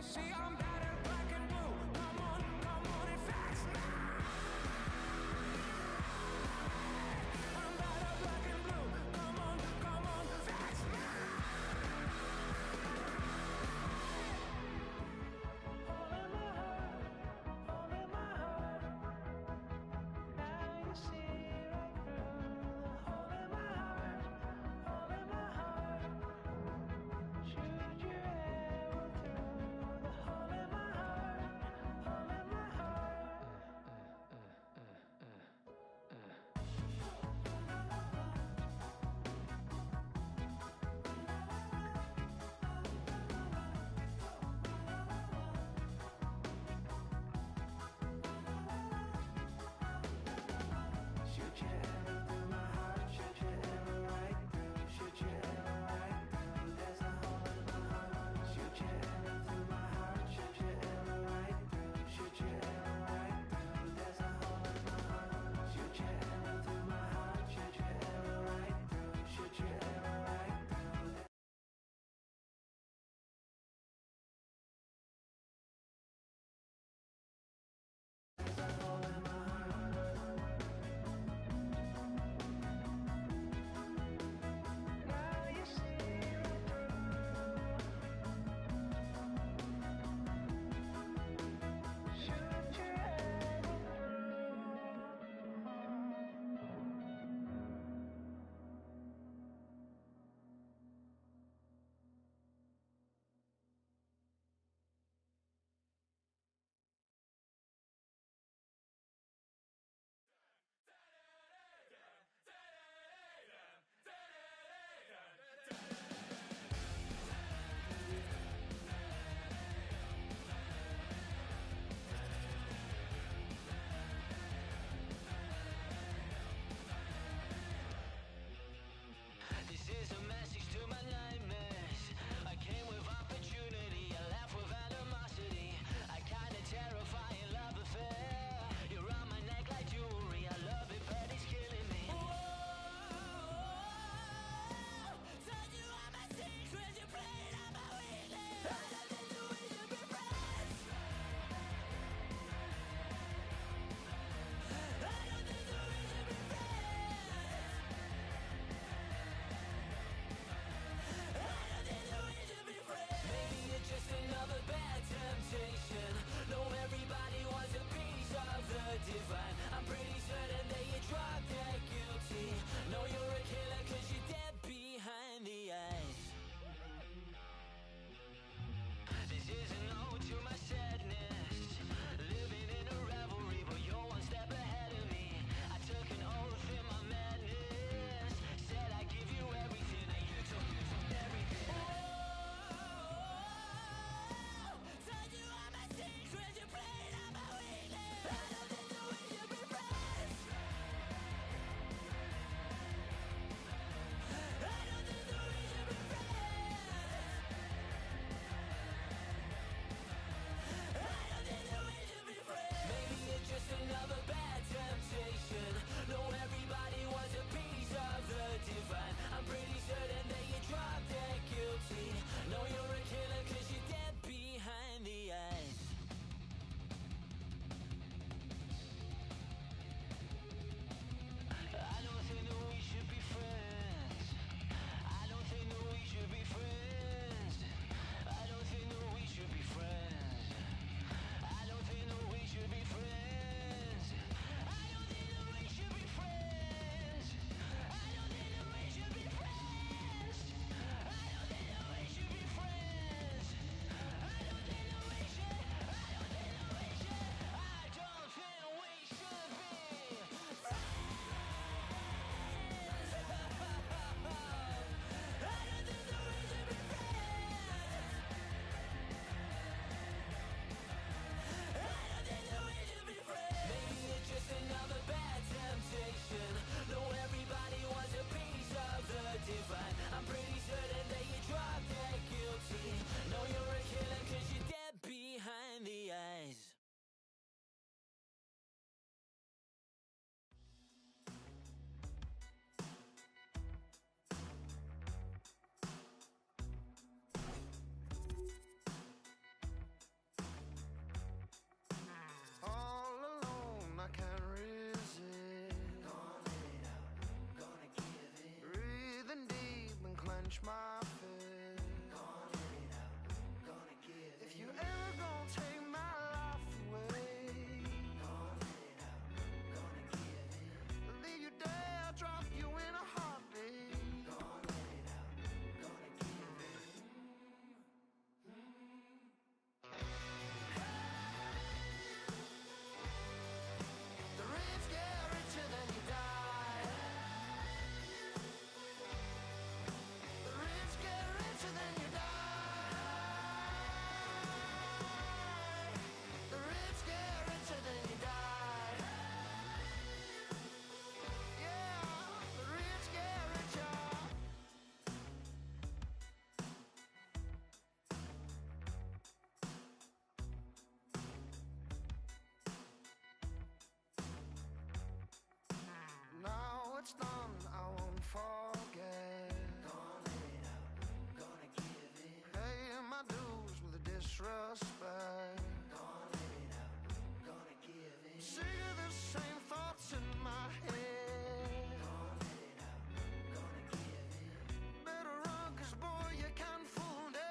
See, I'm bad at black and blue. Come on, and fast me. I'm bad at black and blue. Come on, fast me. All in my heart, all in my heart. Now you see right through the hole in my heart, hole in my heart. Shoot your arrow through the hole in disrespect. Gonna let it out, gonna give in. Sick of the same thoughts in my head. Gonna let it out, gonna give in. Better run, 'cause boy, you can't fool dead.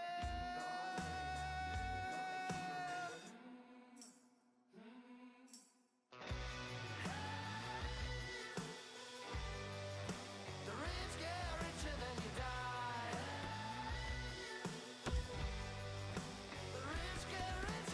The rich get richer, then you die. The rich get richer.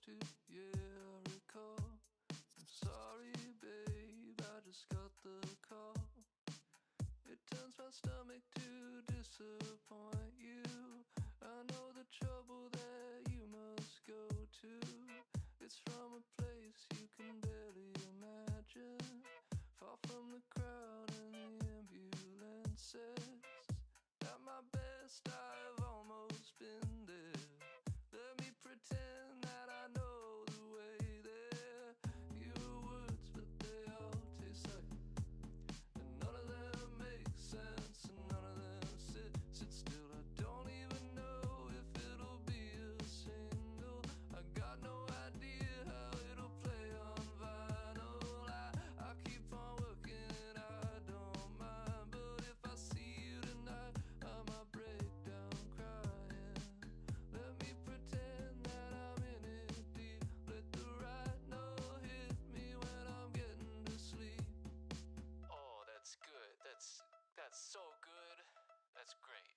to. Yeah, I recall. I'm sorry, babe, I just got the call. It turns my stomach to disappoint you. I know the trouble that you must go to. It's from a place you can barely imagine, far from the crowd and the ambulances. At my best, I've almost been there. Let me pretend that I know the way there. Your words, but they all taste like, and none of them make sense, and none of them sit still. I don't even know if it'll be a single. I got no idea how it'll play on vinyl. I keep on working and I don't mind, but if I see you tonight, I might break down crying. Let me pretend that I'm in it deep. Let the right note hit me when I'm getting to sleep. Oh, that's good. That's so good. That's great.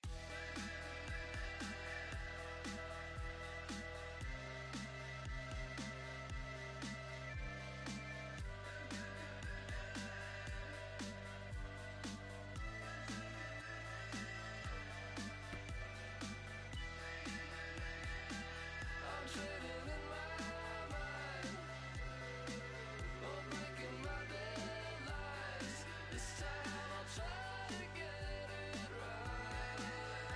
I'm trading in my mind, or breaking my deadlines. This time I'll try to get it right.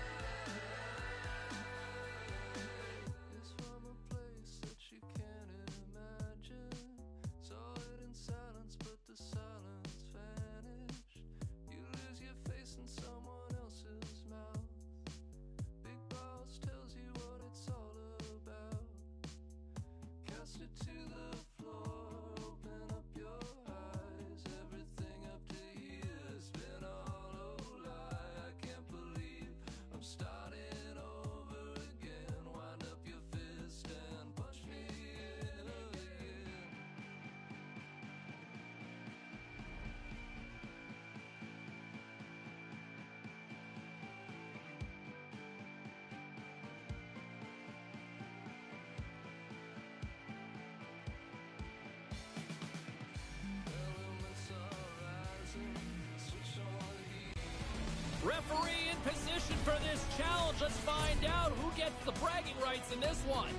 It's from a place that you can't imagine. Saw it in silence, but the silence vanished. You lose your face in someone else's mouth. Big boss tells you what it's all about. Cast it to the floor, open up your eyes. Everything up to here has been a hollow lie. I can't believe I'm starting over again. Wind up your fist and punch me in again. Elements are rising, switch on the heat. Referee in position for this challenge. Let's find out who gets the bragging rights in this one.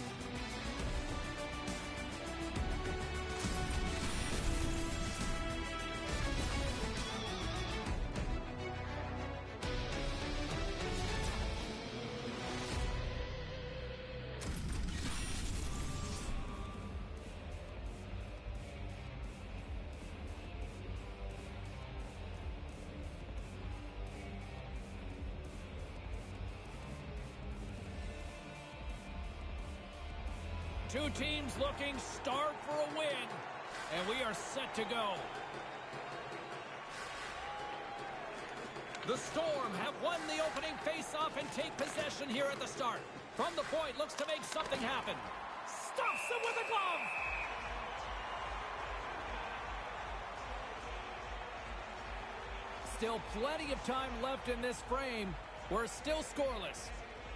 Two teams looking starved for a win, and we are set to go. The Storm have won the opening face-off and take possession here at the start. From the point, looks to make something happen. Stuffs him with a glove! Still plenty of time left in this frame. We're still scoreless.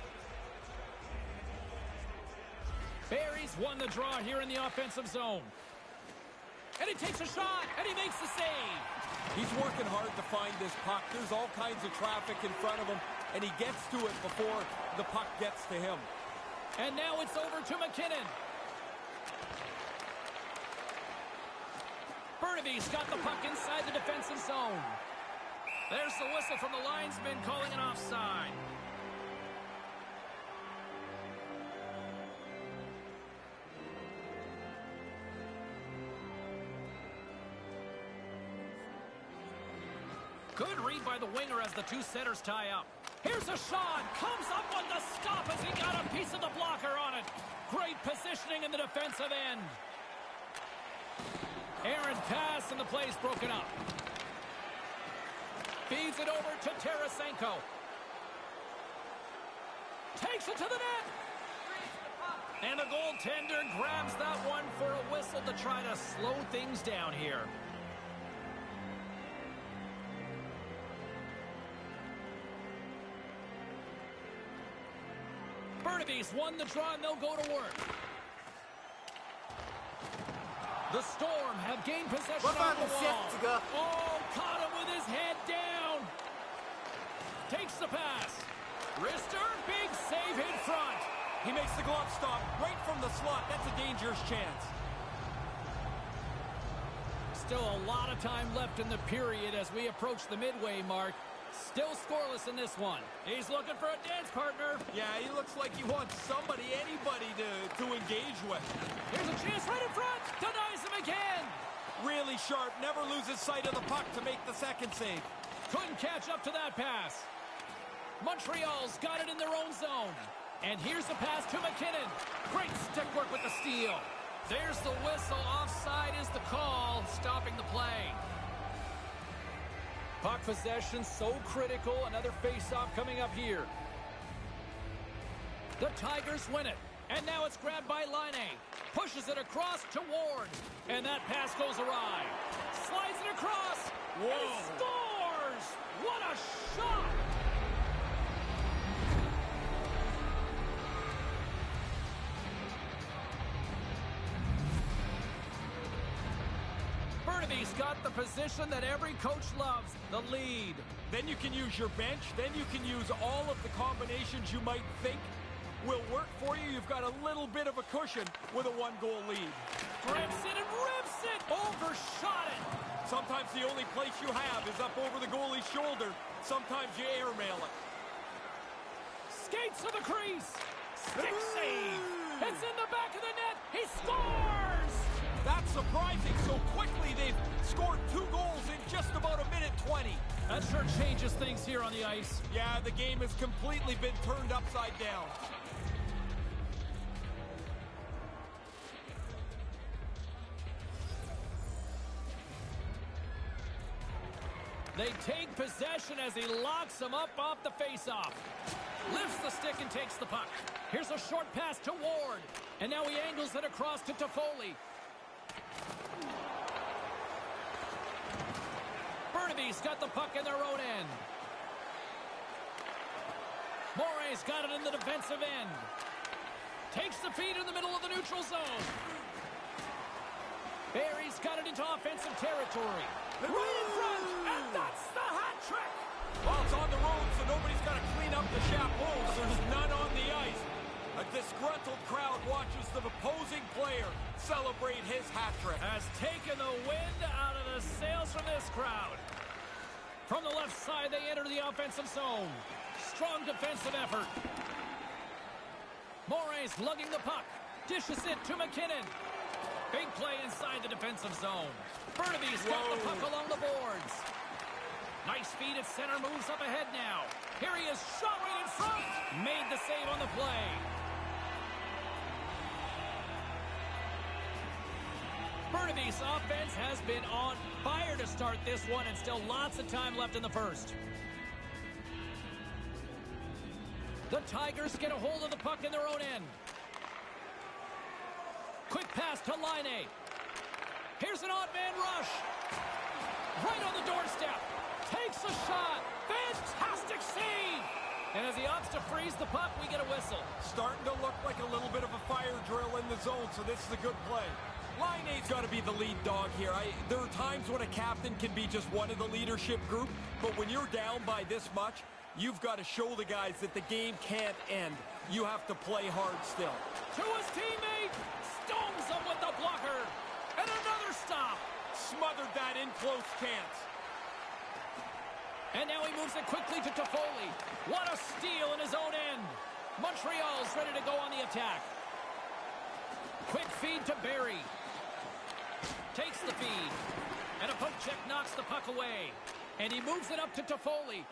Barry's won the draw here in the offensive zone. And he takes a shot, and he makes the save. He's working hard to find this puck. There's all kinds of traffic in front of him, and he gets to it before the puck gets to him. And now it's over to McKinnon. Burnaby's got the puck inside the defensive zone. There's the whistle from the linesman calling an offside. Good read by the winger as the two setters tie up. Here's a shot. Comes up with the stop as he got a piece of the blocker on it. Great positioning in the defensive end. Aaron pass and the play's broken up. Feeds it over to Tarasenko. Takes it to the net. And the goaltender grabs that one for a whistle to try to slow things down here. Burnaby's won the draw and they'll go to work. The Storm have gained possession What on about the the wall. Jessica? Oh, caught him with his head down. Takes the pass. Wrister, big save in front. He makes the glove stop right from the slot. That's a dangerous chance. Still a lot of time left in the period as we approach the midway mark. Still scoreless in this one. He's looking for a dance partner. Yeah, he looks like he wants somebody, anybody to engage with. Here's a chance right in front. Denies him again. Really sharp, never loses sight of the puck to make the second save. Couldn't catch up to that pass. Montreal's got it in their own zone. And here's the pass to McKinnon. Great stick work with the steal. There's the whistle. Offside is the call, stopping the play. Puck possession so critical. Another face-off coming up here. The Tigers win it. And now it's grabbed by Laine. Pushes it across to Ward. And that pass goes awry. Slides it across. Whoa. And scores! What a shot! Burnaby's got the position that every coach loves, the lead. Then you can use your bench. Then you can use all of the combinations you might think will work for you. You've got a little bit of a cushion with a one-goal lead. Grips it and rips it. Overshot it. Sometimes the only place you have is up over the goalie's shoulder. Sometimes you airmail it. Skates to the crease. Stick save. It's in the back of the net. He scores! That's surprising. So quickly they've scored 2 goals in just about a minute 20. That sure changes things here on the ice. Yeah, the game has completely been turned upside down. They take possession as he locks him up off the faceoff. Lifts the stick and takes the puck. Here's a short pass to Ward. And now he angles it across to Toffoli. Burnaby's got the puck in their own end. Morey's got it in the defensive end. Takes the feed in the middle of the neutral zone. Barry's got it into offensive territory. Right in front, and that's the hat trick! Well, it's on the road, so nobody's got to clean up the chapeaus. There's none on the ice. A disgruntled crowd watches the opposing player celebrate his hat trick. Has taken the wind out of the sails from this crowd. From the left side, they enter the offensive zone. Strong defensive effort. Morey's lugging the puck. Dishes it to McKinnon. Big play inside the defensive zone. Burnaby's got the puck along the boards. Nice feed at center, moves up ahead now. Here he is, shot right in front. Made the save on the play. Burnaby's offense has been on fire to start this one, and still lots of time left in the first. The Tigers get a hold of the puck in their own end. Quick pass to Laine. Here's an odd man rush. Right on the doorstep. Takes a shot. Fantastic save. And as he opts to freeze the puck, we get a whistle. Starting to look like a little bit of a fire drill in the zone, so this is a good play. Laine's got to be the lead dog here. There are times when a captain can be just one of the leadership group, but when you're down by this much, you've got to show the guys that the game can't end. You have to play hard still. To his teammate. Stones him with the blocker. And another stop. Smothered that in close chance. And now he moves it quickly to Toffoli. What a steal in his own end. Montreal's ready to go on the attack. Quick feed to Barry. Takes the feed. And a poke check knocks the puck away. And he moves it up to Toffoli.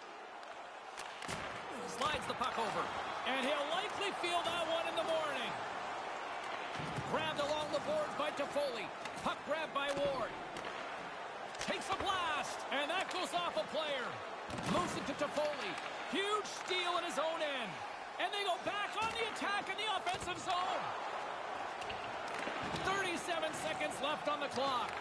Slides the puck over. And he'll likely feel that one in the morning. Grabbed along the boards by Toffoli. Puck grabbed by Ward. Takes a blast. And that goes off a player. Moves it to Toffoli. Huge steal in his own end. And they go back on the attack in the offensive zone. 37 seconds left on the clock.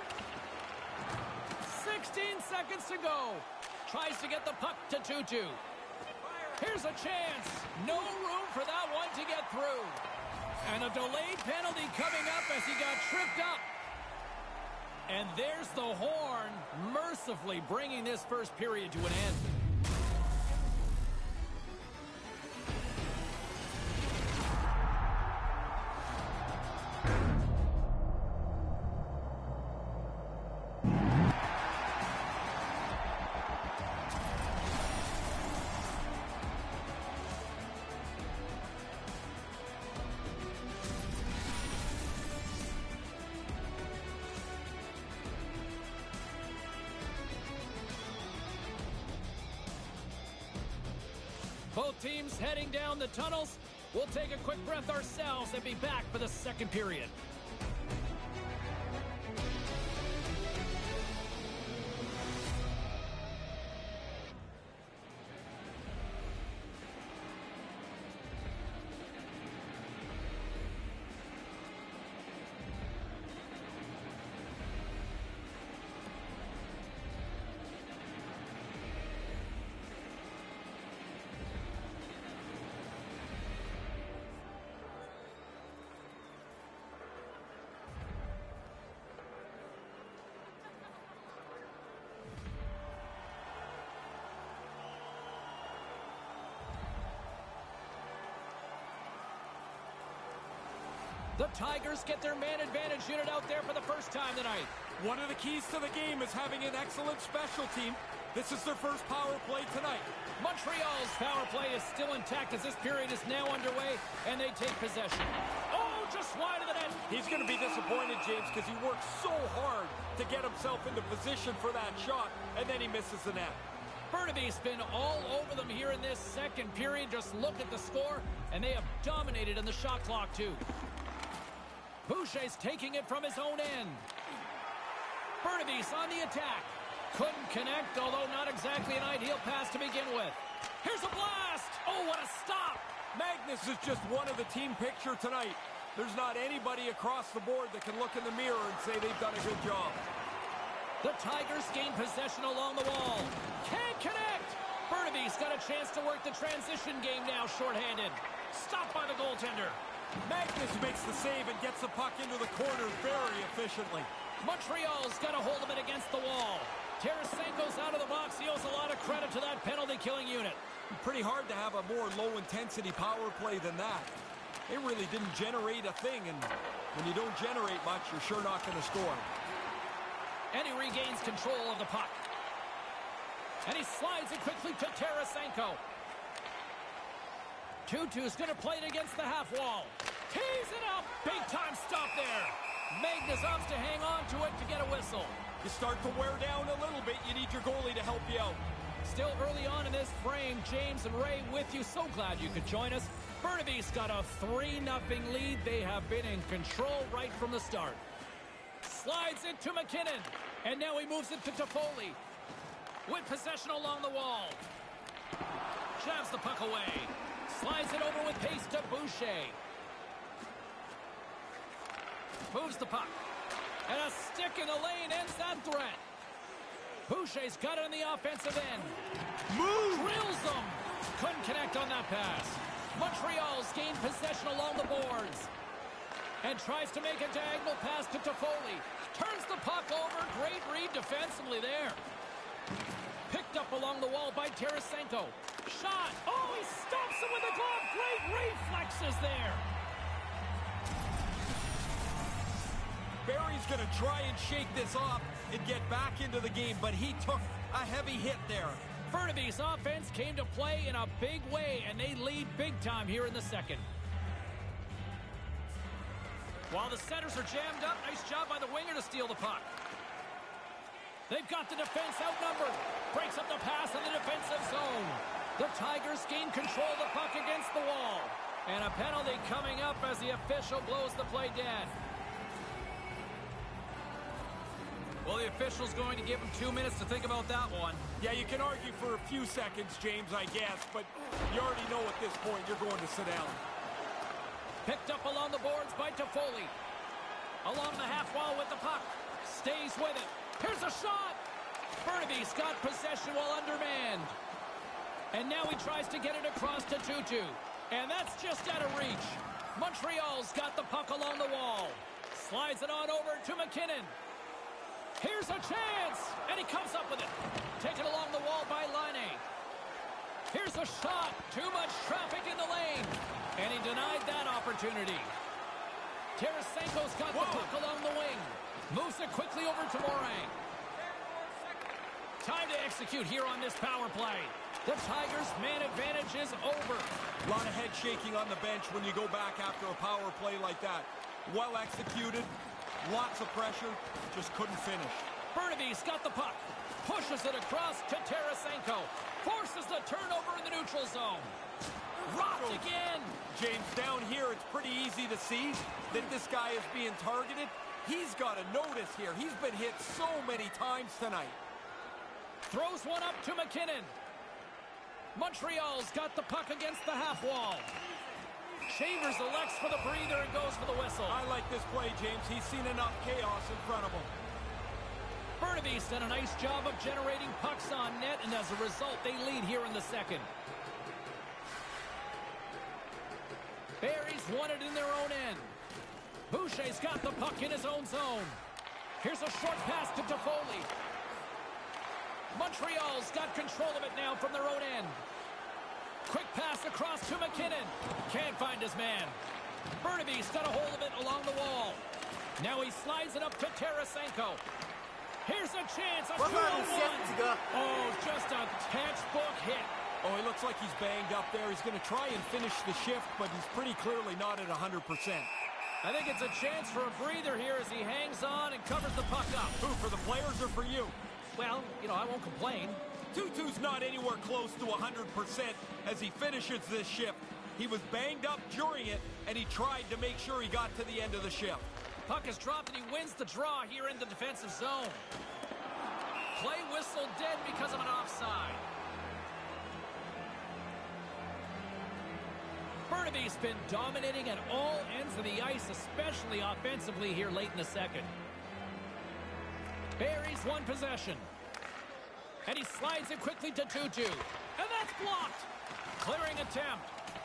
16 seconds to go. Tries to get the puck to Tutu. Here's a chance. No room for that one to get through. And a delayed penalty coming up as he got tripped up. And there's the horn, mercifully bringing this first period to an end. Both teams heading down the tunnels. We'll take a quick breath ourselves and be back for the second period. The Tigers get their man advantage unit out there for the first time tonight. One of the keys to the game is having an excellent special team. This is their first power play tonight. Montreal's power play is still intact as this period is now underway, and they take possession. Oh, just wide of the net. He's going to be disappointed, James, because he worked so hard to get himself into position for that shot, and then he misses the net. Burnaby's been all over them here in this second period. Just look at the score, and they have dominated in the shot clock, too. Boucher's taking it from his own end. Burnaby's on the attack. Couldn't connect, although not exactly an ideal pass to begin with. Here's a blast! Oh, what a stop! Magnus is just one of the team picture tonight. There's not anybody across the board that can look in the mirror and say they've done a good job. The Tigers gain possession along the wall. Can't connect! Burnaby's got a chance to work the transition game now shorthanded. Stopped by the goaltender. Magnus makes the save and gets the puck into the corner very efficiently. Montreal's got a hold of it against the wall. Tarasenko's out of the box. He owes a lot of credit to that penalty-killing unit. Pretty hard to have a more low-intensity power play than that. It really didn't generate a thing, and when you don't generate much, you're sure not going to score. And he regains control of the puck. And he slides it quickly to Tarasenko. Tutu's going to play it against the half wall. Tees it up. Big time stop there. Magnus opts to hang on to it to get a whistle. You start to wear down a little bit. You need your goalie to help you out. Still early on in this frame, James and Ray with you. So glad you could join us. Burnaby's got a 3-0 lead. They have been in control right from the start. Slides it to McKinnon. And now he moves it to Toffoli. With possession along the wall. Jabs the puck away. Slides it over with pace to Boucher. Moves the puck. And a stick in the lane ends that threat. Boucher's got it on the offensive end. Move! Drills them. Couldn't connect on that pass. Montreal's gained possession along the boards. And tries to make a diagonal pass to Toffoli. Turns the puck over. Great read defensively there. Picked up along the wall by Tarasenko. Shot. Oh, he stops it with a glove. Great reflexes there. Barry's going to try and shake this off and get back into the game, but he took a heavy hit there. Burnaby's offense came to play in a big way, and they lead big time here in the second. While the centers are jammed up, nice job by the winger to steal the puck. They've got the defense outnumbered. Breaks up the pass in the defensive zone. The Tigers gain control of the puck against the wall. And a penalty coming up as the official blows the play dead. Well, the official's going to give him 2 minutes to think about that one. Yeah, you can argue for a few seconds, James, I guess, but you already know at this point you're going to sit down. Picked up along the boards by Toffoli. Along the half wall with the puck. Stays with it. Here's a shot. Burnaby's got possession while undermanned. And now he tries to get it across to Tutu. And that's just out of reach. Montreal's got the puck along the wall. Slides it on over to McKinnon. Here's a chance, and he comes up with it. Taken along the wall by Laine. Here's a shot. Too much traffic in the lane, and he denied that opportunity. Tarasenko's got the puck along the wing. Moves it quickly over to Morang. Time to execute here on this power play. The Tigers' man advantage is over. A lot of head shaking on the bench when you go back after a power play like that. Well executed, lots of pressure, just couldn't finish. Burnaby's got the puck. Pushes it across to Tarasenko. Forces the turnover in the neutral zone. Rocked again. James, down here, it's pretty easy to see that this guy is being targeted. He's got to notice here. He's been hit so many times tonight. Throws one up to McKinnon. Montreal's got the puck against the half wall. Chambers elects for the breather and goes for the whistle. I like this play, James. He's seen enough chaos in front of him. Burnaby's done a nice job of generating pucks on net, and as a result, they lead here in the second. Barry's won it in their own end. Boucher's got the puck in his own zone. Here's a short pass to Toffoli. Montreal's got control of it now from their own end. Quick pass across to McKinnon. Can't find his man. Burnaby's got a hold of it along the wall. Now he slides it up to Tarasenko. Here's a chance. A 2-on-1. Oh, just a textbook hit. Oh, he looks like he's banged up there. He's going to try and finish the shift, but he's pretty clearly not at 100%. I think it's a chance for a breather here as he hangs on and covers the puck up. Who, for the players or for you? Well, you know, I won't complain. 2-2's not anywhere close to 100% as he finishes this shift. He was banged up during it, and he tried to make sure he got to the end of the shift. Puck is dropped, and he wins the draw here in the defensive zone. Play whistle dead because of an offside. Burnaby's been dominating at all ends of the ice, especially offensively here late in the second. Barry's won possession. And he slides it quickly to 2-2. And that's blocked. Clearing attempt.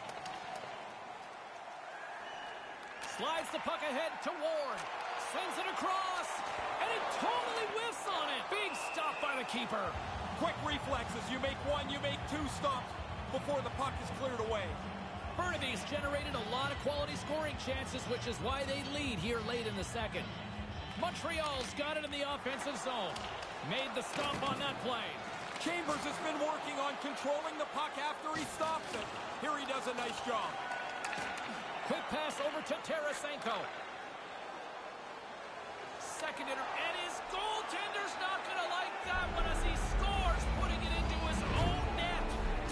Slides the puck ahead to Ward. Sends it across. And it totally whiffs on it. Big stop by the keeper. Quick reflexes. You make one, you make two stops before the puck is cleared away. Burnaby's generated a lot of quality scoring chances, which is why they lead here late in the second. Montreal's got it in the offensive zone. Made the stop on that play. Chambers has been working on controlling the puck after he stops it. Here he does a nice job. Quick pass over to Tarasenko. Second and his goaltender's not going to like that one as he scores, putting it into his own net.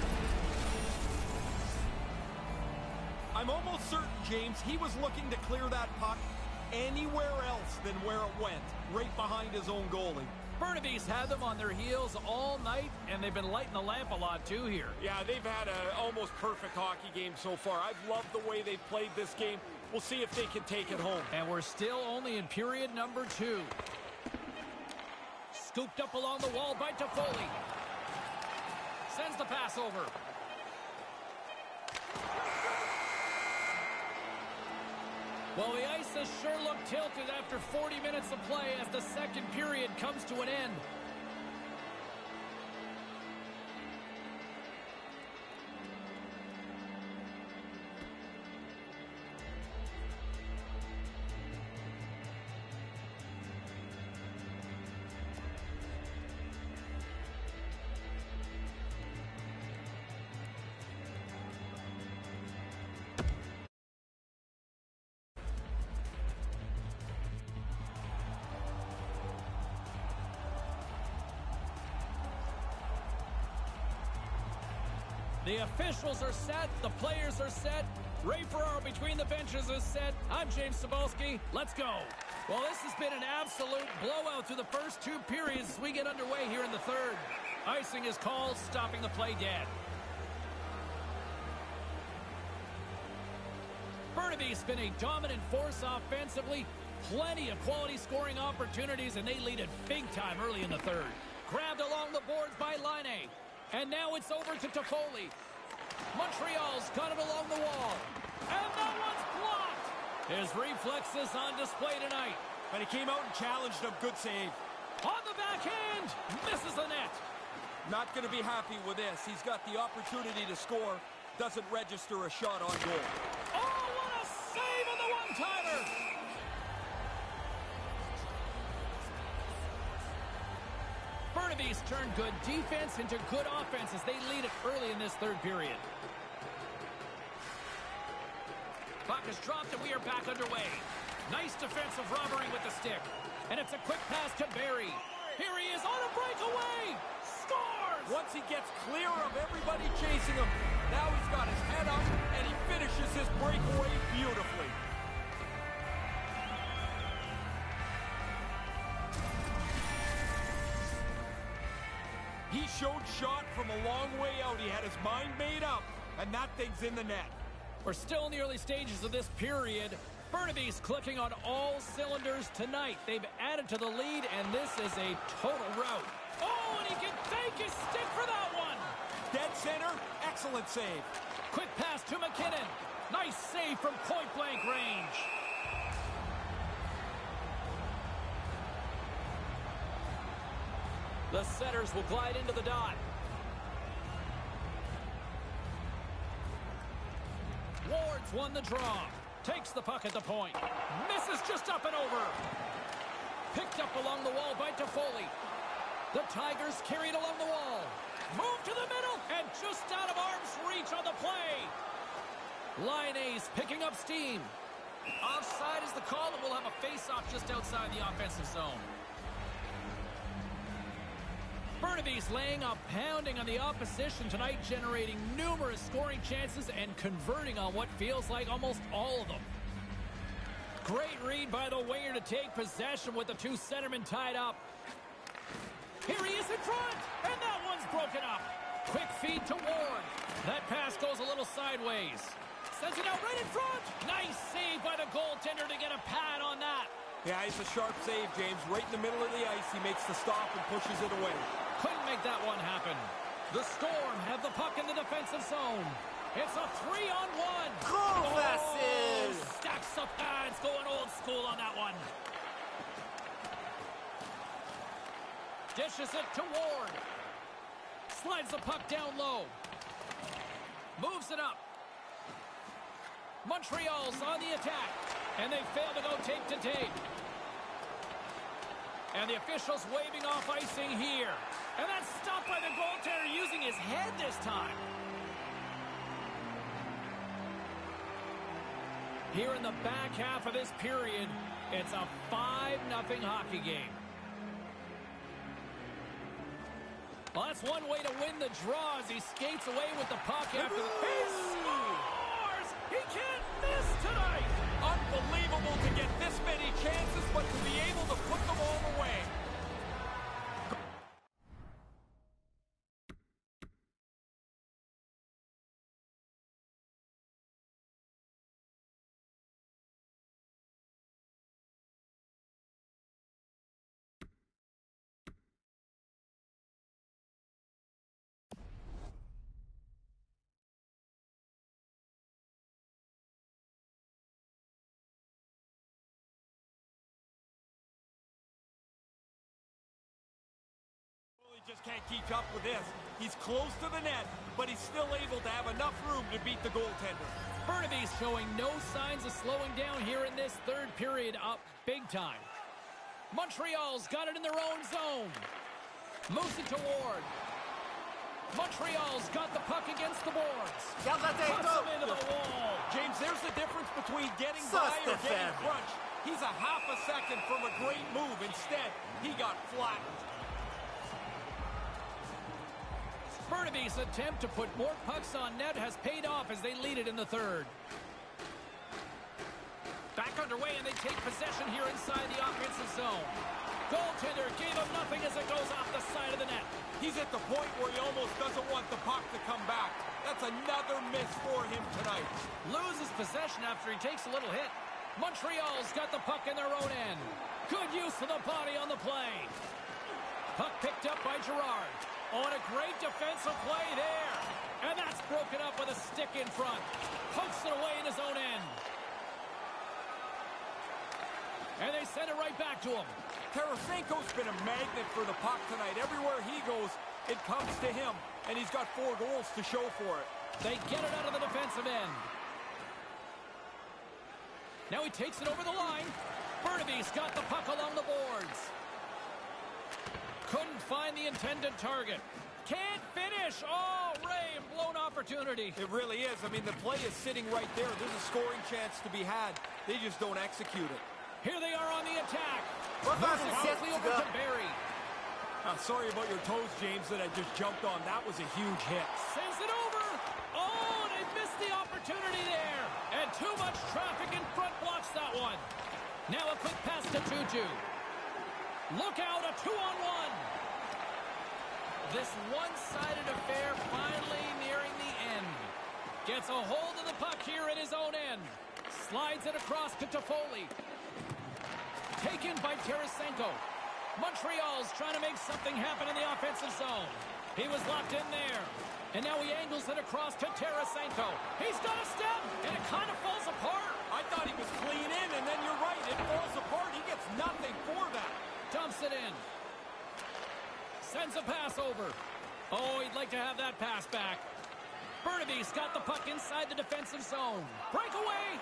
I'm almost certain, James, he was looking to clear that puck anywhere else than where it went, right behind his own goalie. Burnaby's had them on their heels all night, and they've been lighting the lamp a lot too here. Yeah, they've had an almost perfect hockey game so far. I've loved the way they've played this game. We'll see if they can take it home. And we're still only in period number 2. Scooped up along the wall by Toffoli. Sends the pass over. Well, the ice has sure looked tilted after 40 minutes of play as the second period comes to an end. The officials are set. The players are set. Ray Ferraro between the benches is set. I'm James Cybulski. Let's go. Well, this has been an absolute blowout through the first 2 periods as we get underway here in the third. Icing is called, stopping the play dead. Burnaby's been a dominant force offensively. Plenty of quality scoring opportunities, and they lead it big time early in the third. Grabbed along the boards by Laine. And now it's over to Toffoli. Montreal's got it along the wall. And that one's blocked. His reflexes on display tonight. But he came out and challenged him. Good save. On the backhand, misses the net. Not going to be happy with this. He's got the opportunity to score. Doesn't register a shot on goal. Oh, what a save on the one-timer! Burnaby's turned good defense into good offense as they lead it early in this third period. Puck is dropped and we are back underway. Nice defensive robbery with the stick. And it's a quick pass to Barrie. Here he is on a breakaway. Scores! Once he gets clear of everybody chasing him, now he's got his head up and he finishes his breakaway beautifully. He showed shot from a long way out. He had his mind made up, and that thing's in the net. We're still in the early stages of this period. Burnaby's clicking on all cylinders tonight. They've added to the lead, and this is a total rout. Oh, and he can thank his stick for that one. Dead center, excellent save. Quick pass to McKinnon. Nice save from point-blank range. The setters will glide into the dot. Ward's won the draw. Takes the puck at the point. Misses just up and over. Picked up along the wall by Toffoli. The Tigers carried along the wall. Move to the middle and just out of arm's reach on the play. Laine picking up steam. Offside is the call, and we'll have a face-off just outside the offensive zone. Burnaby's laying a pounding on the opposition tonight, generating numerous scoring chances and converting on what feels like almost all of them. Great read by the winger to take possession with the two centermen tied up. Here he is in front, and that one's broken up. Quick feed to Ward. That pass goes a little sideways. Sends it out right in front. Nice save by the goaltender to get a pad on that. Yeah, it's a sharp save, James. Right in the middle of the ice, he makes the stop and pushes it away. Couldn't make that one happen. The Storm have the puck in the defensive zone. It's a 3-on-1. Kovacic! Stacks of pads going old school on that one. Dishes it to Ward. Slides the puck down low. Moves it up. Montreal's on the attack. And they fail to go tape to tape. And the officials waving off icing here. And that's stopped by the goaltender using his head this time. Here in the back half of this period, it's a 5-0 hockey game. Well, that's one way to win the draw as he skates away with the puck after the... He scores! He can't miss tonight! Unbelievable to get this many chances, but to be able to put them all away. Just can't keep up with this. He's close to the net, but he's still able to have enough room to beat the goaltender. Burnaby's showing no signs of slowing down here in this third period, up big time. Montreal's got it in their own zone. Moves it to Ward. Montreal's got the puck against the boards. Puts him into the wall. James, there's the difference between getting by or getting crunched. He's a half a second from a great move. Instead, he got flattened. Burnaby's attempt to put more pucks on net has paid off as they lead it in the third. Back underway, and they take possession here inside the offensive zone. Goaltender gave him nothing as it goes off the side of the net. He's at the point where he almost doesn't want the puck to come back. That's another miss for him tonight. Loses possession after he takes a little hit. Montreal's got the puck in their own end. Good use of the body on the play. Puck picked up by Girard. Oh, and a great defensive play there. And that's broken up with a stick in front. Pokes it away in his own end. And they send it right back to him. Tarasenko's been a magnet for the puck tonight. Everywhere he goes, it comes to him. And he's got 4 goals to show for it. They get it out of the defensive end. Now he takes it over the line. Burnaby's got the puck along the boards. Couldn't find the intended target. Can't finish. Oh, Ray, blown opportunity. It really is. I mean, the play is sitting right there. There's a scoring chance to be had. They just don't execute it. Here they are on the attack. Passes Quickly over to Barry. Sorry about your toes, James, that I just jumped on. That was a huge hit. Sends it over. Oh, they missed the opportunity there. And too much traffic in front blocks that one. Now a quick pass to Tutu. Look out, a 2-on-1. This one-sided affair finally nearing the end. Gets a hold of the puck here at his own end. Slides it across to Toffoli. Taken by Tarasenko. Montreal's trying to make something happen in the offensive zone. He was locked in there. And now he angles it across to Tarasenko. He's got a step, and it kind of falls apart. I thought he was clean in, and then you're right. It falls apart. He gets nothing for that. Dumps it in. Sends a pass over. Oh, he'd like to have that pass back. Burnaby's got the puck inside the defensive zone. Breakaway.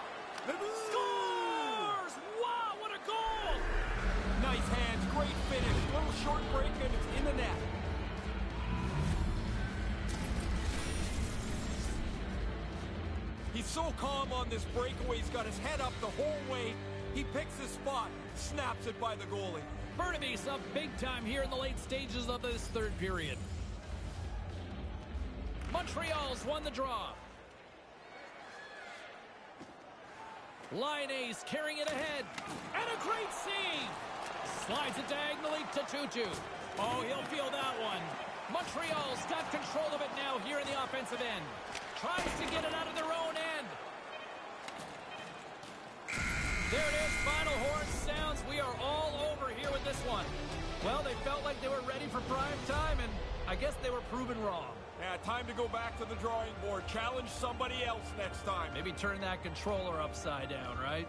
Scores! Wow, what a goal! Nice hands, great finish. Little short break, and it's in the net. He's so calm on this breakaway. He's got his head up the whole way. He picks his spot, snaps it by the goalie. Burnaby's up big time here in the late stages of this third period. Montreal's won the draw. Line A's carrying it ahead. And a great save. Slides it diagonally to Tutu. Oh, he'll feel that one. Montreal's got control of it now here in the offensive end. Tries to get it out of their own end. There it is. Final horn sounds. We are all over here with this one. Well, they felt like they were ready for prime time, and I guess they were proven wrong. Yeah, time to go back to the drawing board. Challenge somebody else next time. Maybe turn that controller upside down, right?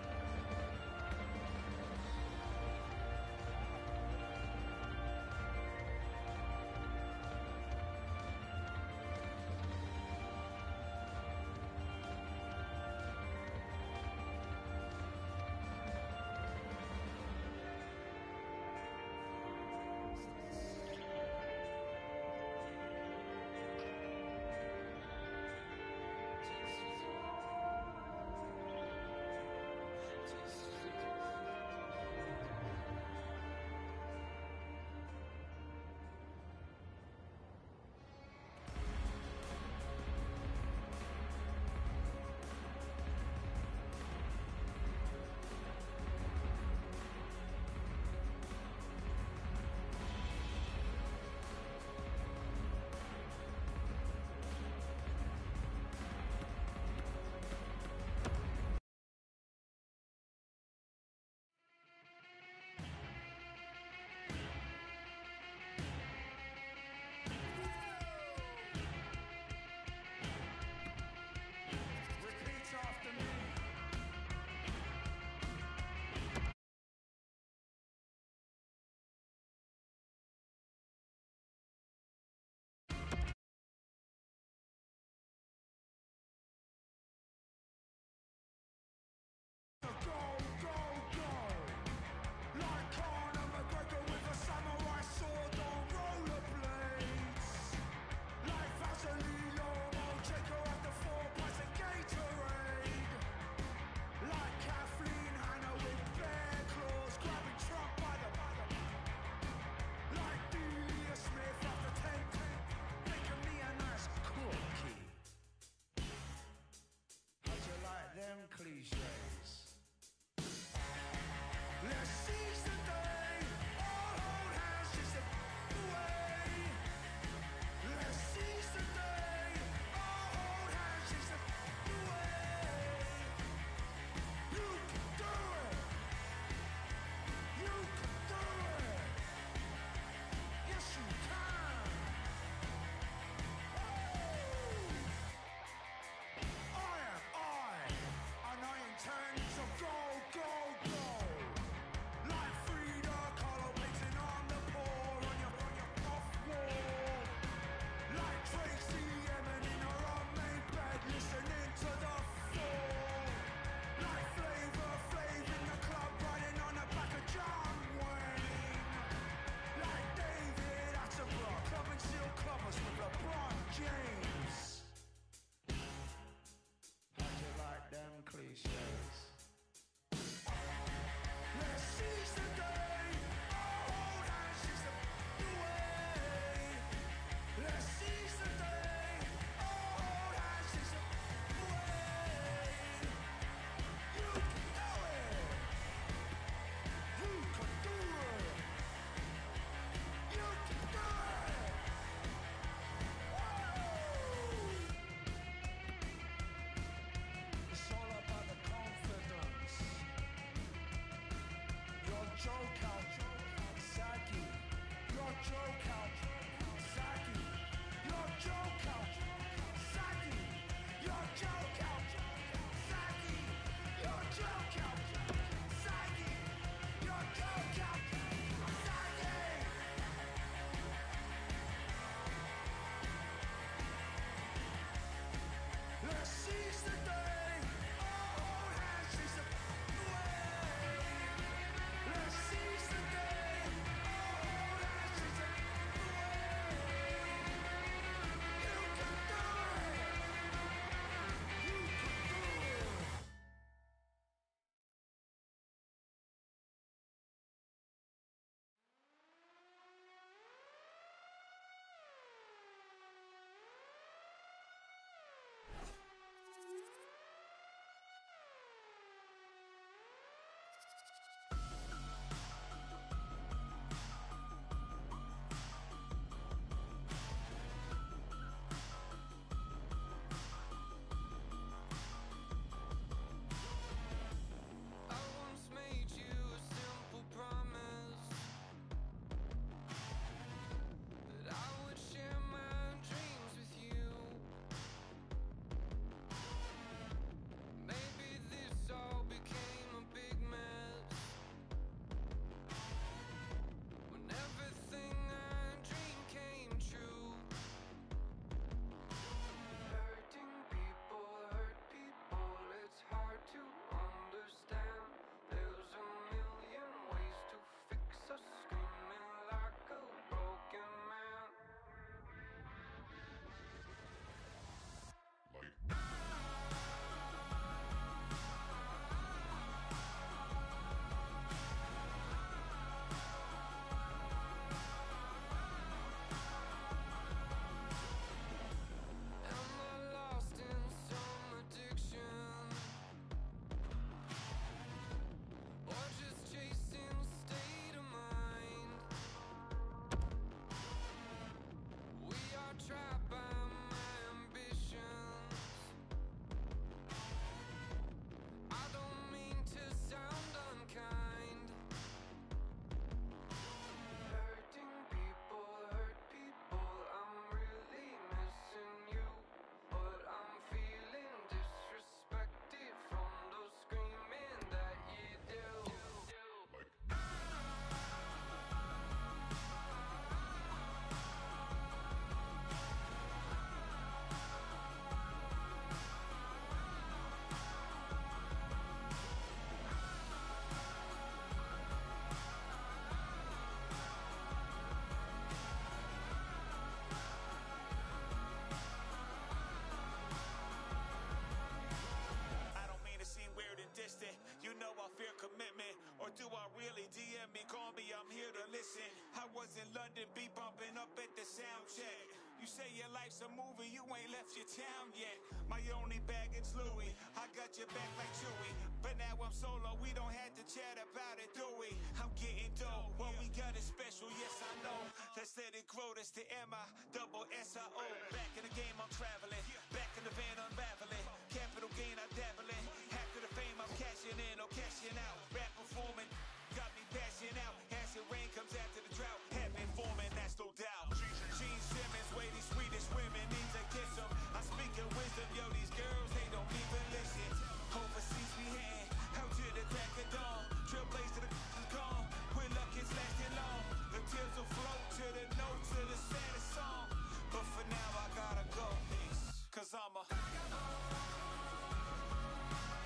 I'm here to listen. I was in London, be bumping up at the sound check. You say your life's a movie, you ain't left your town yet. My only baggage, Louis. I got your back like Chewy. But now I'm solo, we don't have to chat about it, do we? I'm getting dough. What we got is special, yes I know. Let's let it grow, that's the M-I-double-S-I-O. Back in the game, I'm traveling. Back in the van, unraveling. Capital gain, I dabble in. After the fame, I'm cashing in or cashing out. Rap performing, got me passing out. Acid rain comes after the drought. Have been forming, that's no doubt. Gene Simmons, way these Swedish women need to kiss them. I speak in wisdom, yo, these girls, they don't even listen. Overseas we hand, out to the crack of dawn. Trailblaze to the gone, with luck it's lasting long. The tears will flow to the notes of the saddest song. But for now I gotta go, cause I'm a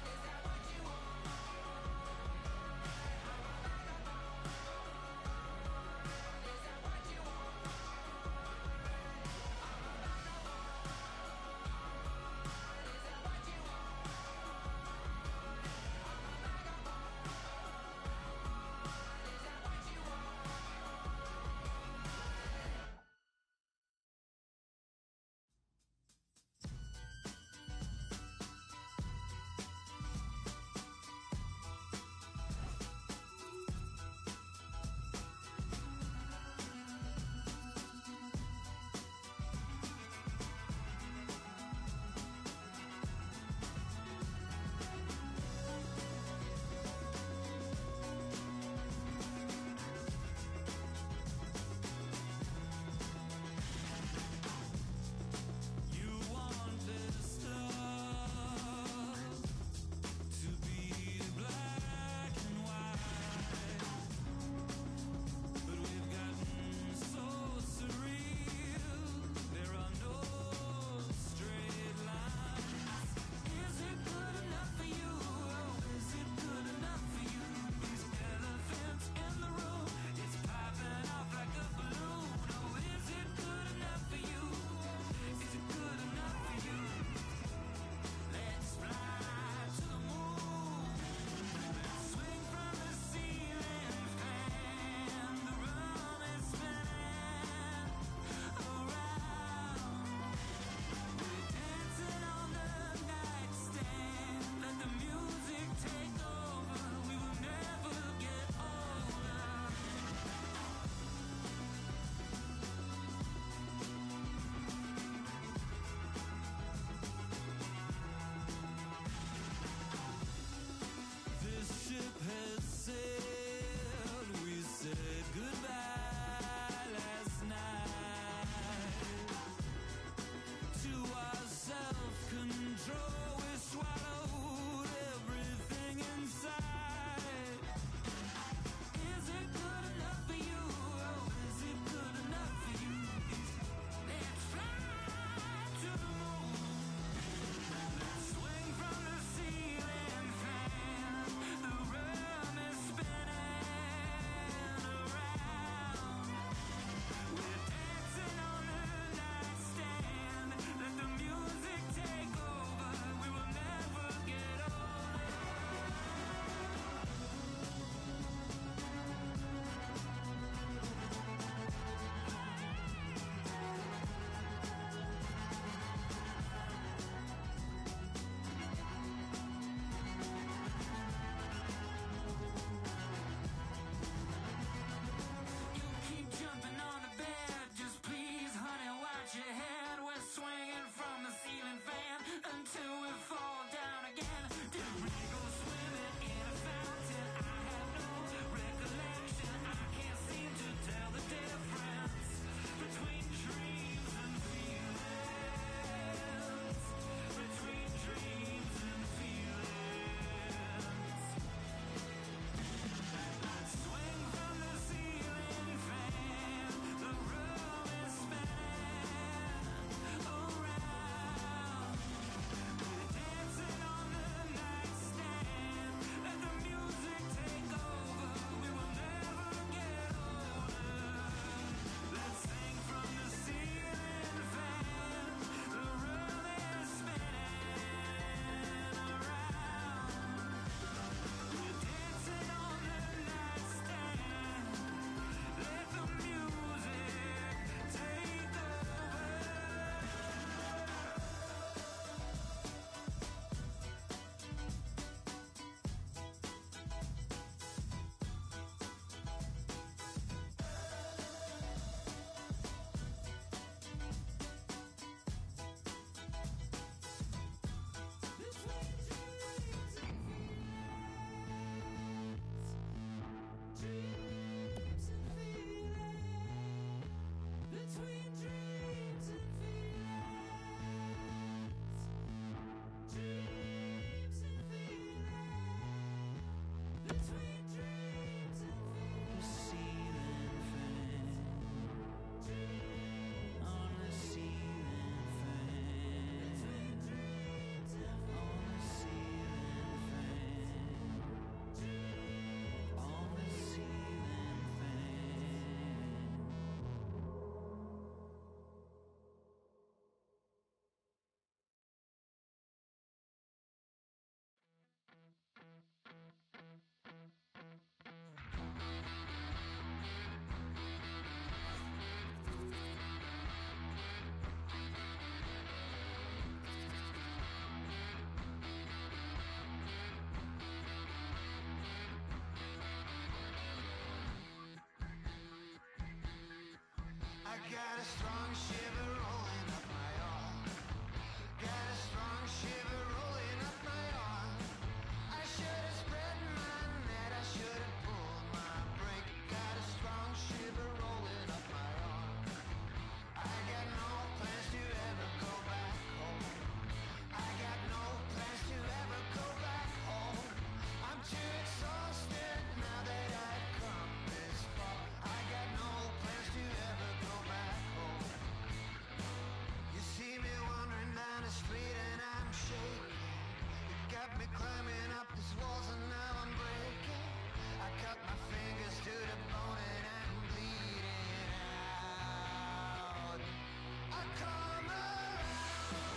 got a strong shiver rolling up my arm. Got a strong shiver rolling up my arm. I should have spread my net, I should have pulled my brake. Got a strong shiver rolling up my arm. I got no plans to ever go back home. I got no plans to ever go back home. I'm too exhausted now that I've come this far. I got no plans to ever go back home. You see me wandering down the street and I'm shaking. You got me climbing up these walls and now I'm breaking. I cut my fingers to the bone and I'm bleeding out. I come around.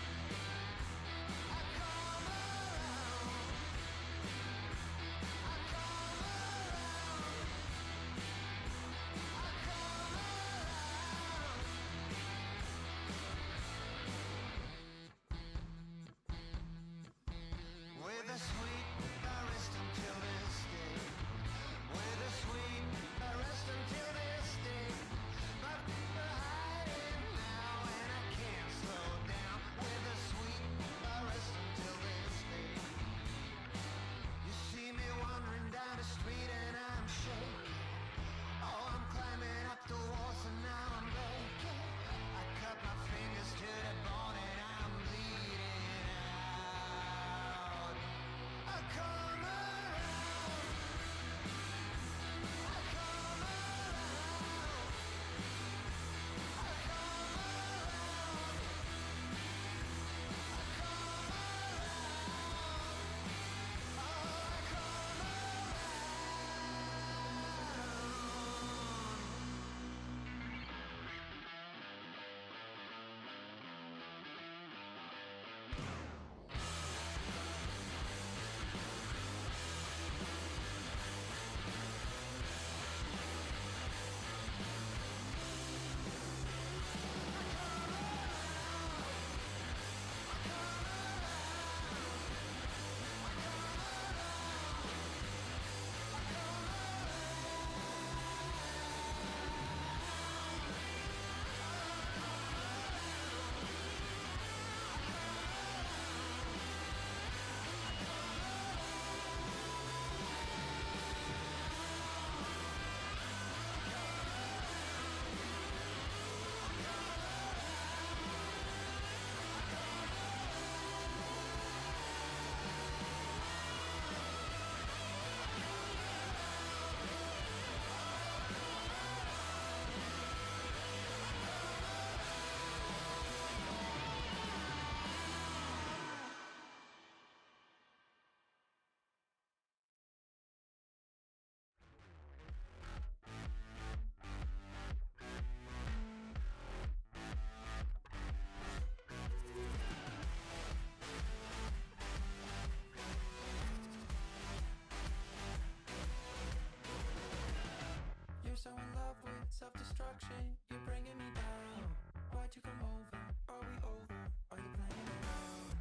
I come around. I come around. I come around. With a sweet I rest until this day. With a sweet I rest until this day. But we're hiding now and I can't slow down. With a sweet I rest until this day. You see me wandering down the street and I'm shaking. Oh, I'm climbing up the walls and now I'm breaking. I cut my fingers to the bone and I'm bleeding out. I come around. I come around. I come around. I come around. Oh, I come You're so in love with self-destruction. You're bringing me down. Why'd you come over? Are we over? Are you playing around?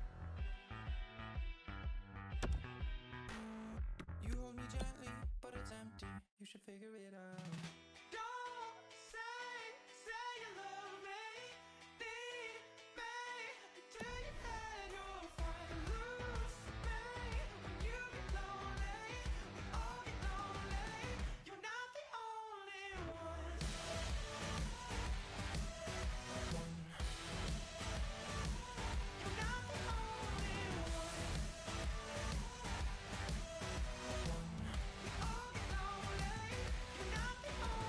You hold me gently, but it's empty. You should figure it out. Don't say you love me. Need me until you had your fight. Lose me when you get lonely. We all get lonely. You're not the only one. You're not the only one. We all get lonely. You're not the only one.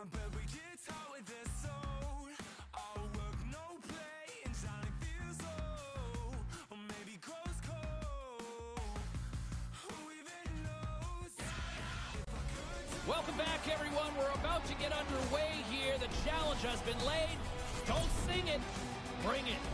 I bet we get taught with this soul. All work, no play, and Johnny feels low. Or maybe grows cold. Who even knows? Welcome back, everyone. We're about to get underway here. The challenge has been laid. Don't sing it. Bring it.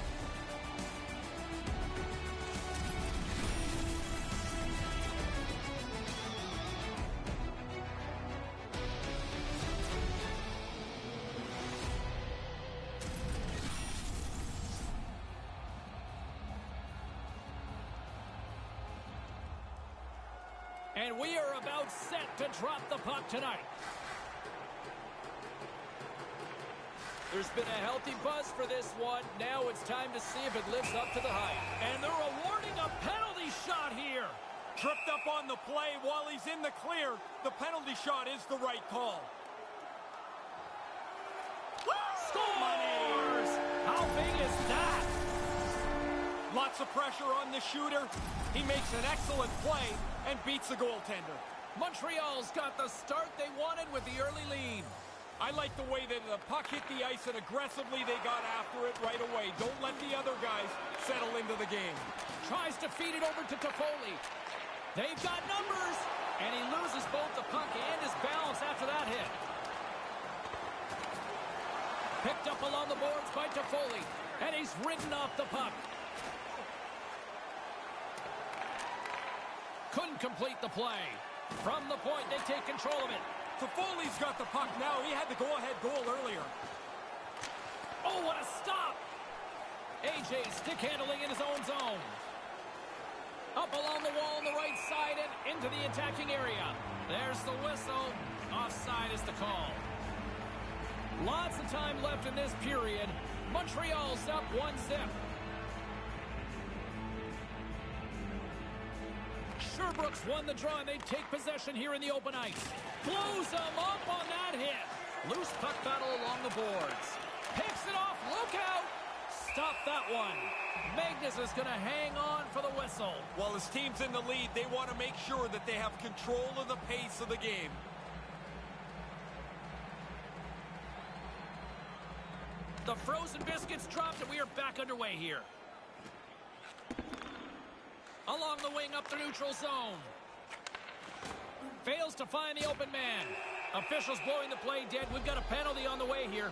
And we are about set to drop the puck tonight. There's been a healthy buzz for this one. Now it's time to see if it lives up to the hype. And they're awarding a penalty shot here. Tripped up on the play while he's in the clear. The penalty shot is the right call. Scores! How big is that? Lots of pressure on the shooter. He makes an excellent play and beats the goaltender. Montreal's got the start they wanted with the early lead. I like the way that the puck hit the ice and aggressively they got after it right away. Don't let the other guys settle into the game. Tries to feed it over to Toffoli. They've got numbers, and he loses both the puck and his balance after that hit. Picked up along the boards by Toffoli, and he's ridden off the puck. Couldn't complete the play. From the point, they take control of it. Toffoli's got the puck now. He had the go-ahead goal earlier. Oh, what a stop! AJ stick handling in his own zone. Up along the wall on the right side and into the attacking area. There's the whistle. Offside is the call. Lots of time left in this period. Montreal's up 1-0. Sherbrooks won the draw, and they take possession here in the open ice. Blows them up on that hit. Loose puck battle along the boards. Picks it off. Look out. Stop that one. Magnus is going to hang on for the whistle. While his team's in the lead, they want to make sure that they have control of the pace of the game. The frozen biscuits dropped, and we are back underway here. Along the wing up the neutral zone. Fails to find the open man. Officials blowing the play dead. We've got a penalty on the way here.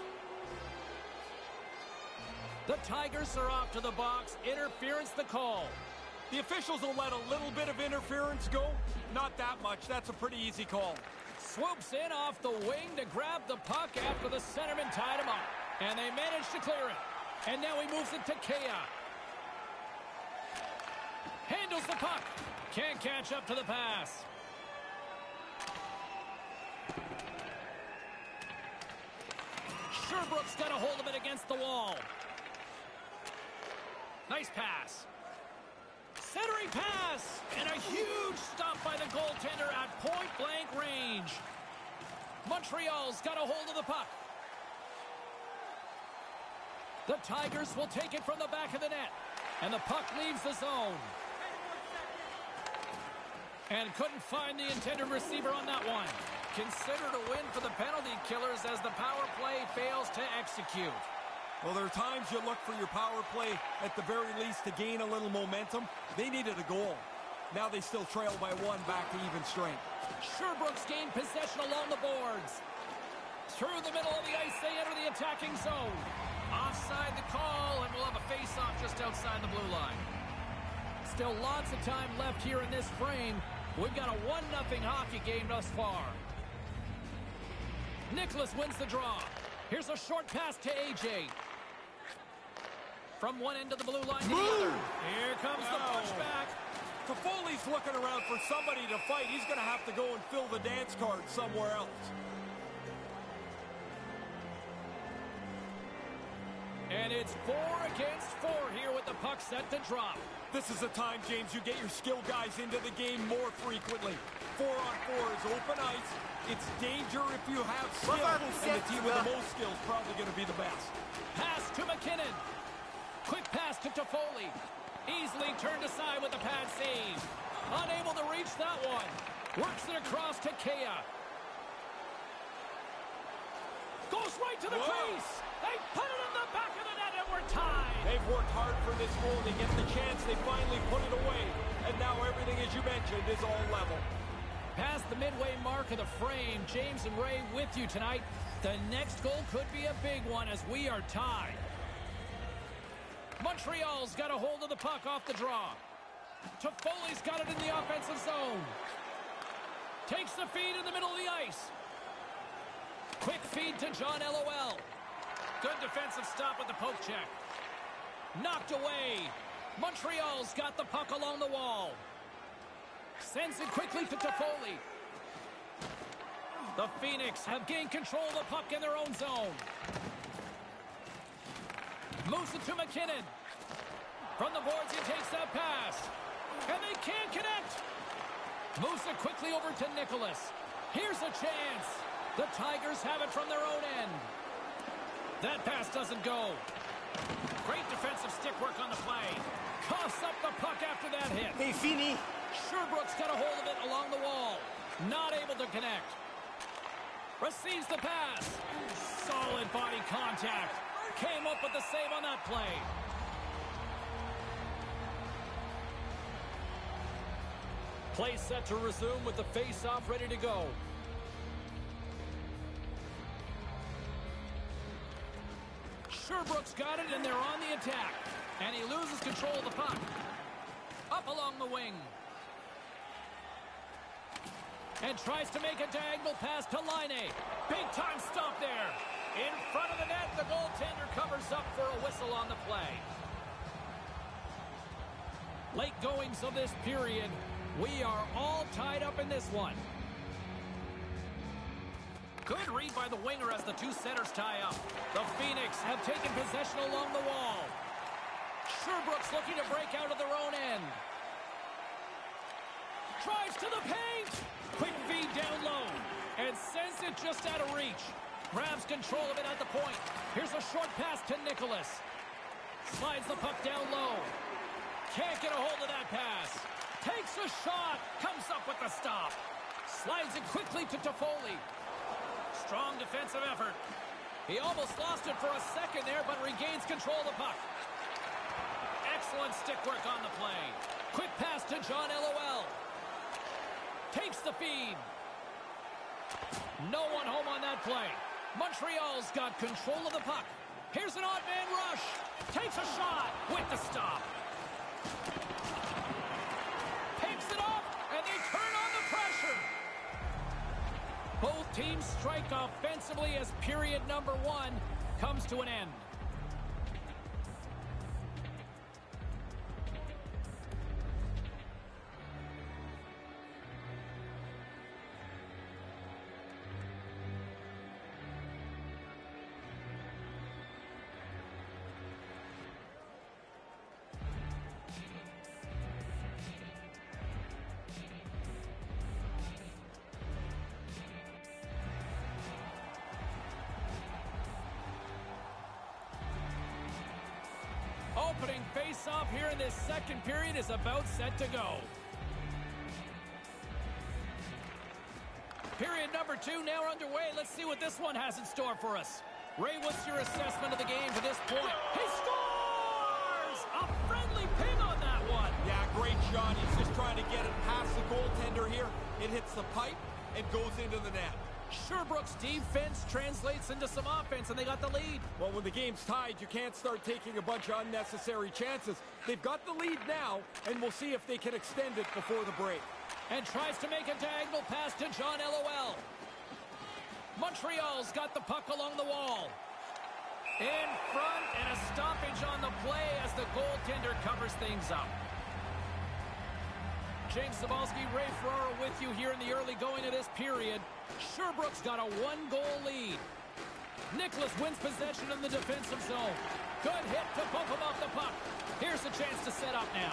The Tigers are off to the box. Interference the call. The officials will let a little bit of interference go. Not that much. That's a pretty easy call. Swoops in off the wing to grab the puck after the centerman tied him up. And they managed to clear it. And now he moves it to Kea. Handles the puck. Can't catch up to the pass. Sherbrooke's got a hold of it against the wall. Nice pass. Centering pass. And a huge stop by the goaltender at point-blank range. Montreal's got a hold of the puck. The Tigers will take it from the back of the net. And the puck leaves the zone. And couldn't find the intended receiver on that one. Considered a win for the penalty killers as the power play fails to execute. Well, there are times you look for your power play at the very least to gain a little momentum. They needed a goal. Now they still trail by one back to even strength. Sherbrooke's gained possession along the boards. Through the middle of the ice, they enter the attacking zone. Offside the call, and we'll have a face-off just outside the blue line. Still lots of time left here in this frame. We've got a 1-0 hockey game thus far. Nicholas wins the draw. Here's a short pass to AJ. From one end of the blue line to the other. Here comes the pushback. Toffoli's looking around for somebody to fight. He's going to have to go and fill the dance card somewhere else. And it's 4 against 4 here with the puck set to drop. This is the time, James, you get your skill guys into the game more frequently. 4-on-4 is open ice. It's danger if you have skill. And the team with the most skill is probably going to be the best. Pass to McKinnon. Quick pass to Toffoli. Easily turned aside with the pad save. Unable to reach that one. Works it across to Kea. Goes right to the crease. They put it in the back of the net and we're tied. They've worked hard for this goal. They get the chance. They finally put it away. And now everything, as you mentioned, is all level. Past the midway mark of the frame, James and Ray with you tonight. The next goal could be a big one as we are tied. Montreal's got a hold of the puck off the draw. Toffoli's got it in the offensive zone. Takes the feed in the middle of the ice. Quick feed to John LOL. Good defensive stop with the poke check. Knocked away. Montreal's got the puck along the wall. Sends it quickly to Toffoli. The Phoenix have gained control of the puck in their own zone. Moves it to McKinnon. From the boards, he takes that pass. And they can't connect. Moves it quickly over to Nicholas. Here's a chance. The Tigers have it from their own end. That pass doesn't go. Great defensive stick work on the play. Coughs up the puck after that hit. Hey, Fini. Sherbrooke's got a hold of it along the wall. Not able to connect. Receives the pass. Solid body contact. Came up with the save on that play. Play set to resume with the face-off ready to go. Sherbrooke's got it, and they're on the attack. And he loses control of the puck. Up along the wing. And tries to make a diagonal pass to Laine. Big-time stop there. In front of the net, the goaltender covers up for a whistle on the play. Late goings of this period. We are all tied up in this one. Good read by the winger as the two centers tie up. The Phoenix have taken possession along the wall. Sherbrooke's looking to break out of their own end. Drives to the paint. Quick feed down low. And sends it just out of reach. Grabs control of it at the point. Here's a short pass to Nicholas. Slides the puck down low. Can't get a hold of that pass. Takes a shot. Comes up with the stop. Slides it quickly to Toffoli. Strong defensive effort. He almost lost it for a second there, but regains control of the puck. Excellent stick work on the play. Quick pass to John LOL. Takes the feed. No one home on that play. Montreal's got control of the puck. Here's an odd man rush. Takes a shot with the stop. Picks it up, and they turn on the pressure. Both teams strike offensively as period number 1 comes to an end. Opening face-off here in this second period is about set to go. Period number 2 now underway. Let's see what this one has in store for us. Ray, what's your assessment of the game to this point? He scores! A friendly ping on that one. Yeah, great shot. He's just trying to get it past the goaltender here. It hits the pipe and goes into the net. Sherbrooke's defense translates into some offense, and they got the lead. Well, when the game's tied, you can't start taking a bunch of unnecessary chances. They've got the lead now, and we'll see if they can extend it before the break. And tries to make a diagonal pass to John LOL. Montreal's got the puck along the wall. In front, and a stoppage on the play as the goaltender covers things up. James Cybulski, Ray Ferraro with you here in the early going of this period. Sherbrooke's got a 1-goal lead. Nicholas wins possession in the defensive zone. Good hit to bump him off the puck. Here's a chance to set up now.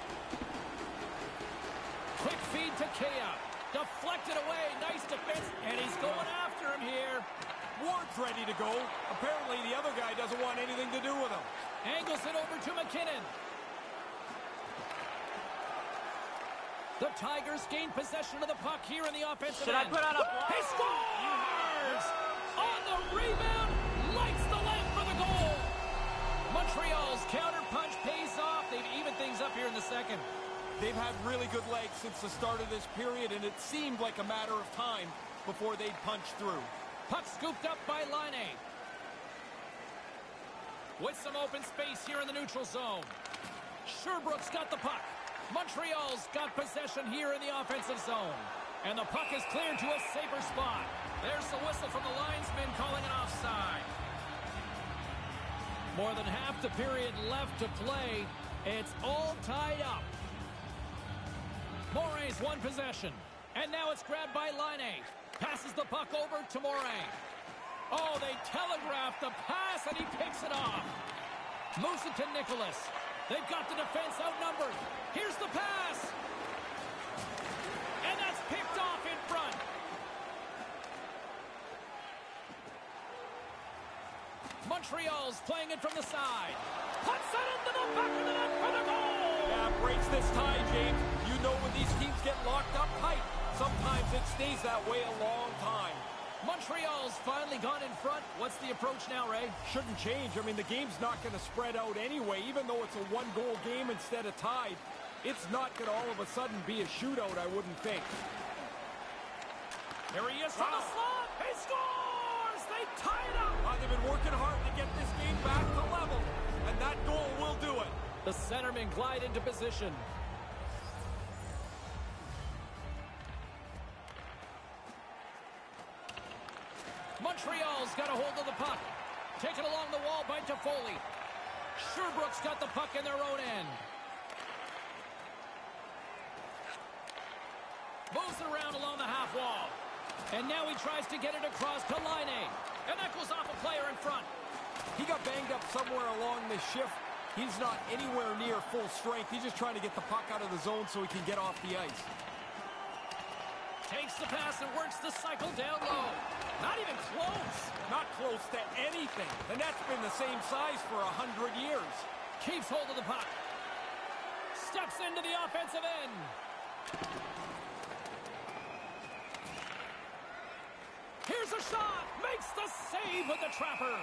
Quick feed to Kea. Deflected away. Nice defense. And he's going after him here. Ward's ready to go. Apparently the other guy doesn't want anything to do with him. Angles it over to McKinnon. The Tigers gain possession of the puck here in the offensive end. Should I put on a... He scores! On the rebound! good legs since the start of this period, and it seemed like a matter of time before they'd punch through. Puck scooped up by Laine. With some open space here in the neutral zone. Sherbrooke's got the puck. Montreal's got possession here in the offensive zone. And the puck is cleared to a safer spot. There's the whistle from the linesman calling an offside. More than half the period left to play. It's all tied up. Moray's won possession. And now it's grabbed by Laine. Passes the puck over to Moray. Oh, they telegraphed the pass, and he picks it off. Moves it to Nicholas. They've got the defense outnumbered. Here's the pass. And that's picked off in front. Montreal's playing it from the side. Puts it into the back of the net for the goal. Yeah, breaks this tie, James. You know when these teams get locked up tight, sometimes it stays that way a long time. Montreal's finally gone in front. What's the approach now, Ray? Shouldn't change. I mean, the game's not going to spread out anyway, even though it's a one-goal game instead of tied. It's not going to all of a sudden be a shootout, I wouldn't think. Here he is from the slot. He scores! They tie it up. They've been working hard to get this game back to level, and that goal will do it. The centermen glide into position. Montreal's got a hold of the puck. Taken along the wall by Toffoli. Sherbrooke's got the puck in their own end. Moves it around along the half wall. And now he tries to get it across to Laine. And that goes off a player in front. He got banged up somewhere along this shift. He's not anywhere near full strength. He's just trying to get the puck out of the zone so he can get off the ice. Takes the pass and works the cycle down low. Not even close. Not close to anything. The net's been the same size for 100 years. Keeps hold of the puck. Steps into the offensive end. Here's a shot. Makes the save with the trapper.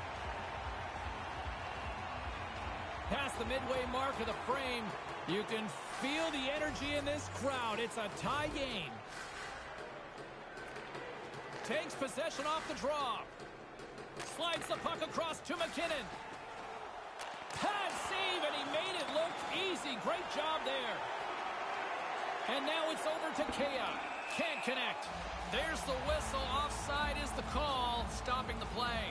Past the midway mark of the frame, you can feel the energy in this crowd. It's a tie game. Takes possession off the draw. Slides the puck across to McKinnon. Pad save, and he made it look easy. Great job there. And now it's over to Kea. Can't connect. There's the whistle. Offside is the call, stopping the play.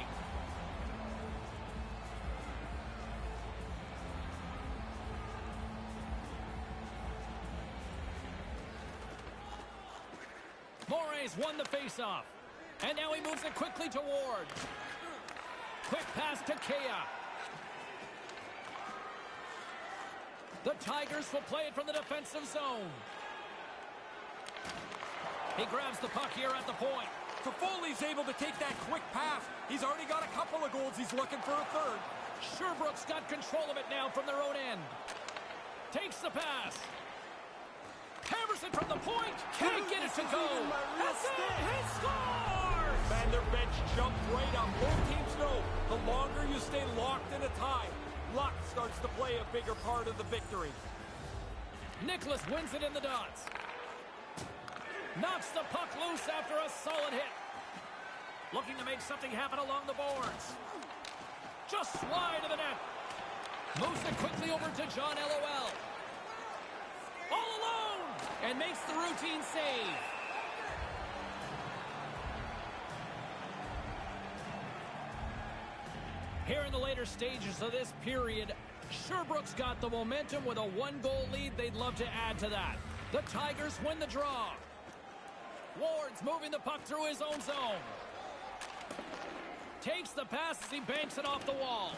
Moray's won the faceoff. And now he moves it quickly to Ward. Quick pass to Kea. The Tigers will play it from the defensive zone. He grabs the puck here at the point. Toffoli's able to take that quick pass. He's already got a couple of goals. He's looking for a third. Sherbrooke's got control of it now from their own end. Takes the pass. Hammers it from the point. Can't get it to go. That's it. He scores! Man, their bench jumped right up. Both teams know the longer you stay locked in a tie, luck starts to play a bigger part of the victory. Nicholas wins it in the dots. Knocks the puck loose after a solid hit. Looking to make something happen along the boards. Just wide of the net. Moves it quickly over to John LOL. All alone! And makes the routine save. Here in the later stages of this period, Sherbrooke's got the momentum with a one-goal lead. They'd love to add to that. The Tigers win the draw. Ward's moving the puck through his own zone. Takes the pass as he banks it off the wall.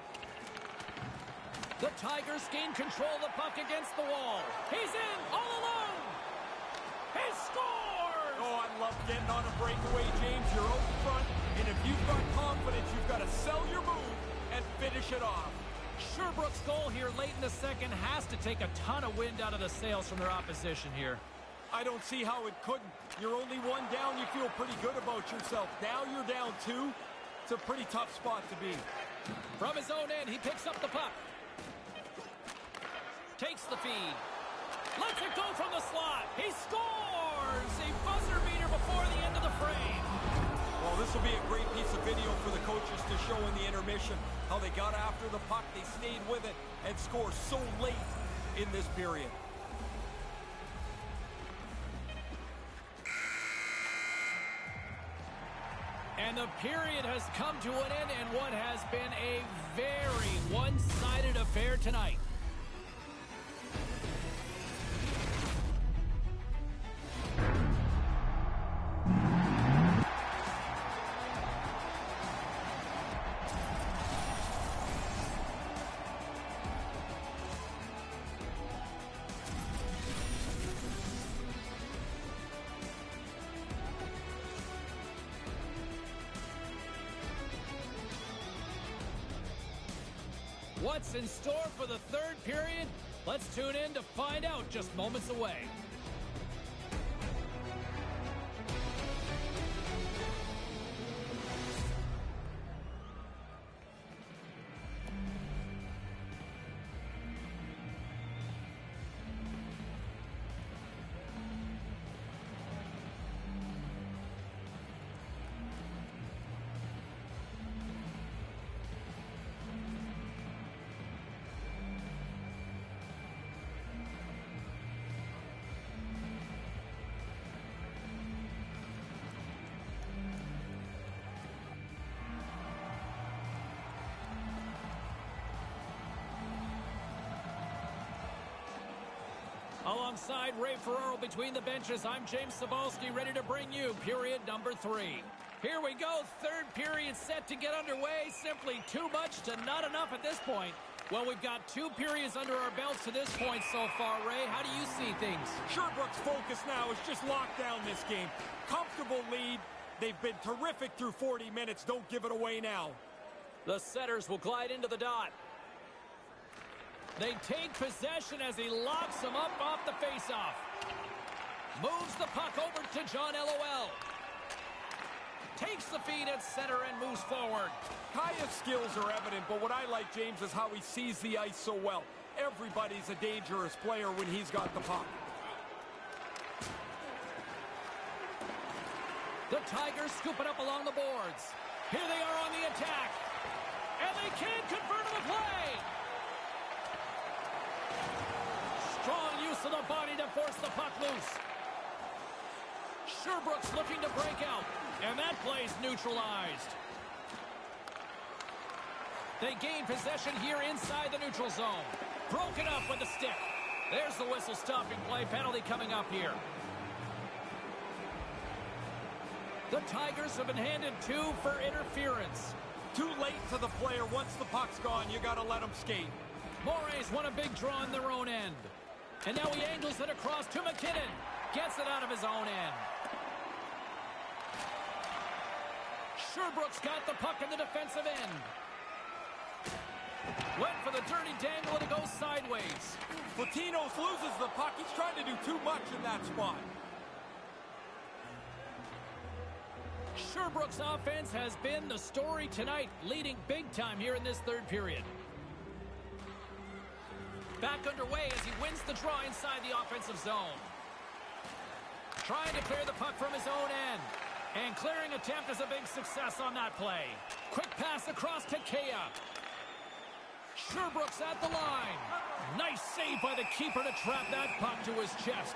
The Tigers gain control of the puck against the wall. He's in, all alone. He scores! Oh, I love getting on a breakaway, James. You're out in front, and if you've got confidence, you've got to sell your move and finish it off. Sherbrooke's goal here late in the second has to take a ton of wind out of the sails from their opposition here. I don't see how it couldn't. You're only one down. You feel pretty good about yourself. Now you're down two. It's a pretty tough spot to be. From his own end, he picks up the puck. Takes the feed. Lets it go from the slot. He scores! A buzzer beater before the end of the frame. Well, this will be a great piece of video for the coaches to show in the intermission how they got after the puck, they stayed with it, and scored so late in this period. And the period has come to an end in what has been a very one-sided affair tonight. What's in store for the third period? Let's tune in to find out just moments away. Alongside Ray Ferraro between the benches, I'm James Cybulski, ready to bring you period number 3. Here we go, third period set to get underway. Simply too much to not enough at this point. Well, we've got 2 periods under our belts to this point so far, Ray. How do you see things? Sherbrooke's focus now is just lock down this game. Comfortable lead. They've been terrific through 40 minutes. Don't give it away now. The setters will glide into the dot. They take possession as he locks him up off the faceoff. Moves the puck over to John LOL. Takes the feed at center and moves forward. Kaya's skills are evident, but what I like, James, is how he sees the ice so well. Everybody's a dangerous player when he's got the puck. The Tigers scoop it up along the boards. Here they are on the attack. And they can't convert on the play. Strong use of the body to force the puck loose. Sherbrooke's looking to break out. And that play's neutralized. They gain possession here inside the neutral zone. Broken up with the stick. There's the whistle stopping play. Penalty coming up here. The Tigers have been handed 2 for interference. Too late to the player. Once the puck's gone, you got to let him skate. Moray's won a big draw on their own end. And now he angles it across to McKinnon. Gets it out of his own end. Sherbrooke's got the puck in the defensive end. Went for the dirty dangle and it goes sideways. Platinos loses the puck. He's trying to do too much in that spot. Sherbrooke's offense has been the story tonight, leading big time here in this third period. Back underway as he wins the draw inside the offensive zone. Trying to clear the puck from his own end. And clearing attempt is a big success on that play. Quick pass across to Kea. Sherbrooke's at the line. Nice save by the keeper to trap that puck to his chest.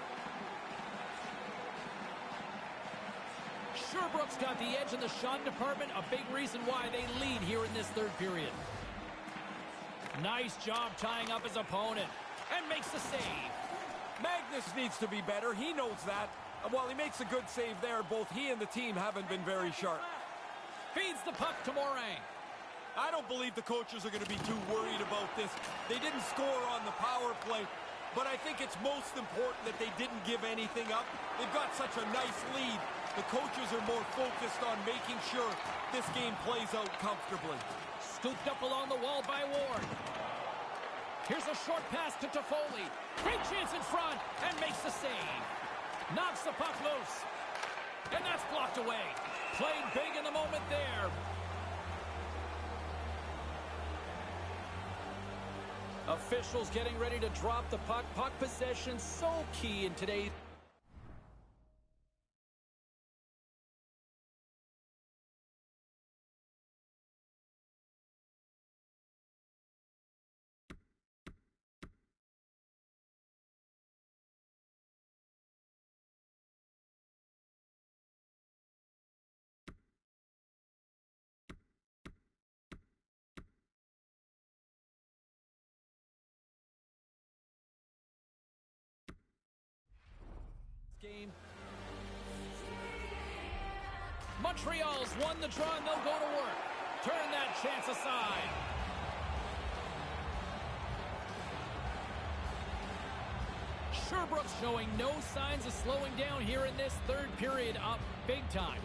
Sherbrooke's got the edge in the shot department, a big reason why they lead here in this third period. Nice job tying up his opponent. And makes the save. Magnus needs to be better. He knows that. And while he makes a good save there, both he and the team haven't been very sharp. Feeds the puck to Morin. I don't believe the coaches are going to be too worried about this. They didn't score on the power play, but I think it's most important that they didn't give anything up. They've got such a nice lead. The coaches are more focused on making sure this game plays out comfortably. Scooped up along the wall by Ward. Here's a short pass to Toffoli. Great chance in front and makes the save. Knocks the puck loose. And that's blocked away. Played big in the moment there. Officials getting ready to drop the puck. Puck possession so key in today's game. Montreal's won the draw and they'll go to work. Turn that chance aside. Sherbrooke's showing no signs of slowing down here in this third period, up big time.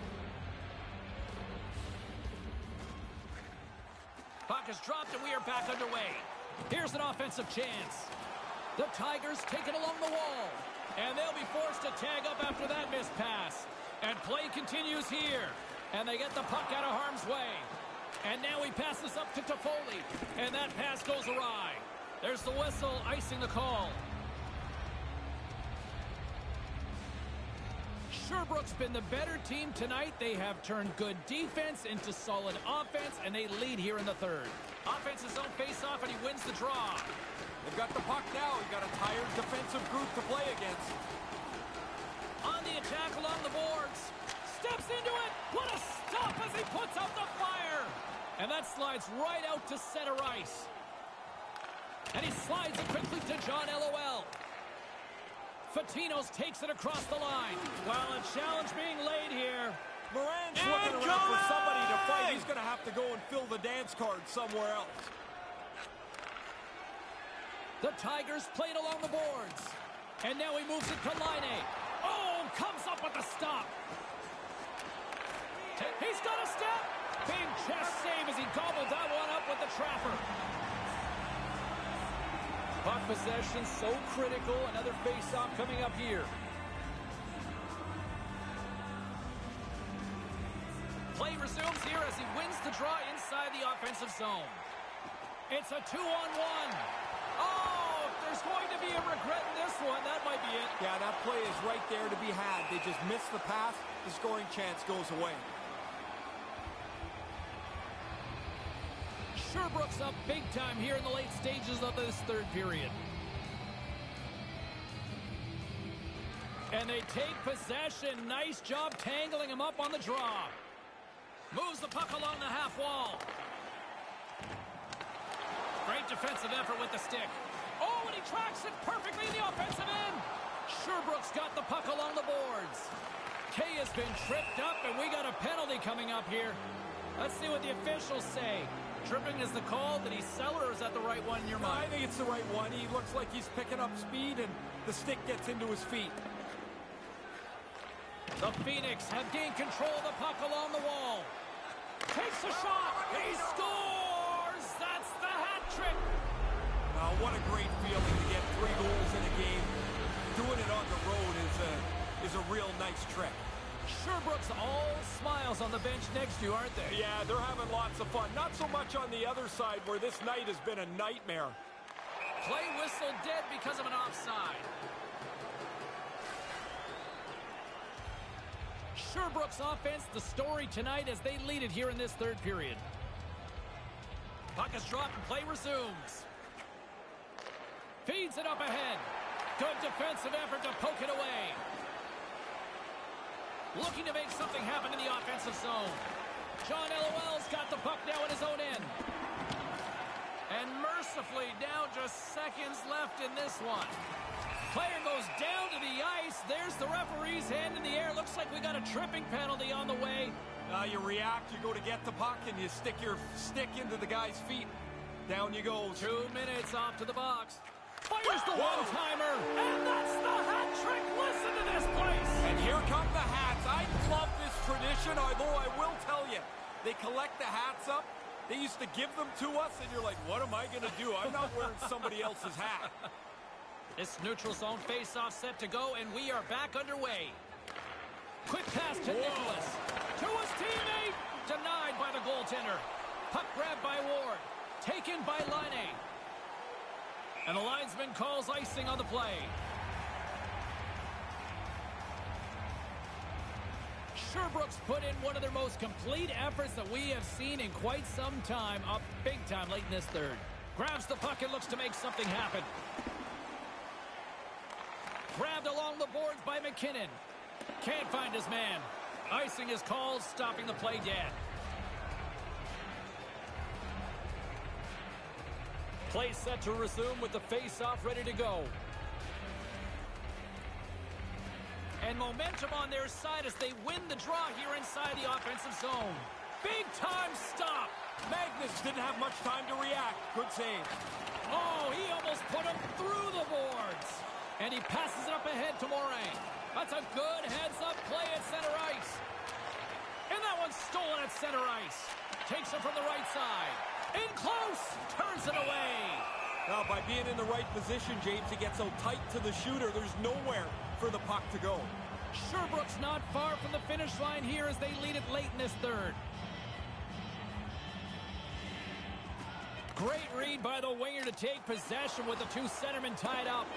Puck is dropped and we are back underway. Here's an offensive chance. The Tigers take it along the wall. And they'll be forced to tag up after that missed pass. And play continues here. And they get the puck out of harm's way. And now he passes up to Toffoli. And that pass goes awry. There's the whistle icing the call. Sherbrooke's been the better team tonight. They have turned good defense into solid offense, and they lead here in the third. Offense's zone face-off, and he wins the draw. They've got the puck now. You've got a tired defensive group to play against. On the attack along the boards. Steps into it. What a stop as he puts out the fire. And that slides right out to center ice. And he slides it quickly to John LOL. Fatinos takes it across the line. Well, a challenge being laid here. Moran's looking around for somebody to fight. He's going to have to go and fill the dance card somewhere else. The Tigers played along the boards. And now he moves it to Laine. Oh, comes up with the stop. He's got a step. Big chest save as he gobbled that one up with the trapper. Puck possession so critical. Another face-off coming up here. Play resumes here as he wins the draw inside the offensive zone. It's a 2-on-1. Oh, if there's going to be a regret in this one, that might be it. Yeah, that play is right there to be had. They just missed the pass. The scoring chance goes away. Sherbrooke's up big time here in the late stages of this third period. And they take possession. Nice job tangling him up on the draw. Moves the puck along the half wall. Great defensive effort with the stick. Oh, and he tracks it perfectly in the offensive end. Sherbrooke's got the puck along the boards. Kay has been tripped up, and we got a penalty coming up here. Let's see what the officials say. Tripping is the call. Did he sell or is that the right one in your mind? I think it's the right one. He looks like he's picking up speed, and the stick gets into his feet. The Phoenix have gained control of the puck along the wall. Takes a shot. He scores. That's the hat trick. What a great feeling to get 3 goals in a game. Doing it on the road is a real nice trick. Sherbrooke's all smiles on the bench next to you, aren't they? Yeah, they're having lots of fun. Not so much on the other side where this night has been a nightmare. Play whistle dead because of an offside. Sherbrooke's offense, the story tonight as they lead it here in this third period. Puck is dropped and play resumes. Feeds it up ahead. Good defensive effort to poke it away. Looking to make something happen in the offensive zone. John LOL's got the puck now in his own end. And mercifully, down just seconds left in this one. Player goes down to the ice. There's the referee's hand in the air. Looks like we got a tripping penalty on the way. You react, you go to get the puck, and you stick your stick into the guy's feet. Down you go. 2 minutes off to the box. Fires the one-timer. And that's the hat trick. Listen to this place. And here come the hats. I love this tradition, although I will tell you, they collect the hats up. They used to give them to us, and you're like, what am I going to do? I'm not wearing somebody else's hat. This neutral zone face-off set to go, and we are back underway. Quick pass to Nicholas. To his teammate. Denied by the goaltender. Puck grabbed by Ward. Taken by Laine. And the linesman calls icing on the play. Sherbrooke's put in one of their most complete efforts that we have seen in quite some time, up big time late in this third. Grabs the puck and looks to make something happen. Grabbed along the boards by McKinnon. Can't find his man. Icing is called, stopping the play dead. Play set to resume with the face-off ready to go. And momentum on their side as they win the draw here inside the offensive zone. Big-time stop. Magnus didn't have much time to react. Good save. Oh, he almost put him through the boards. And he passes it up ahead to Morin. That's a good heads-up play at center ice. And that one's stolen at center ice. Takes it from the right side. In close. Turns it away. Now, by being in the right position, James, he gets so tight to the shooter, there's nowhere for the puck to go. Sherbrooke's not far from the finish line here as they lead it late in this third. Great read by the winger to take possession with the two centermen tied up.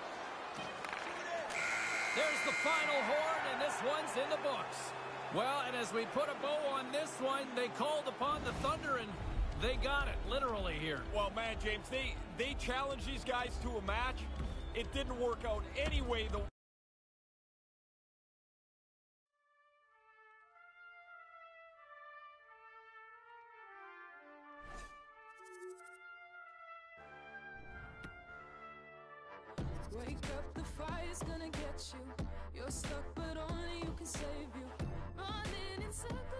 There's the final horn, and this one's in the books. Well, and as we put a bow on this one, they called upon the Thunder, and they got it, literally here. Well, man, James, they challenged these guys to a match. It didn't work out anyway. Wake up, the fire's gonna get you. You're stuck, but only you can save you. Running in circles.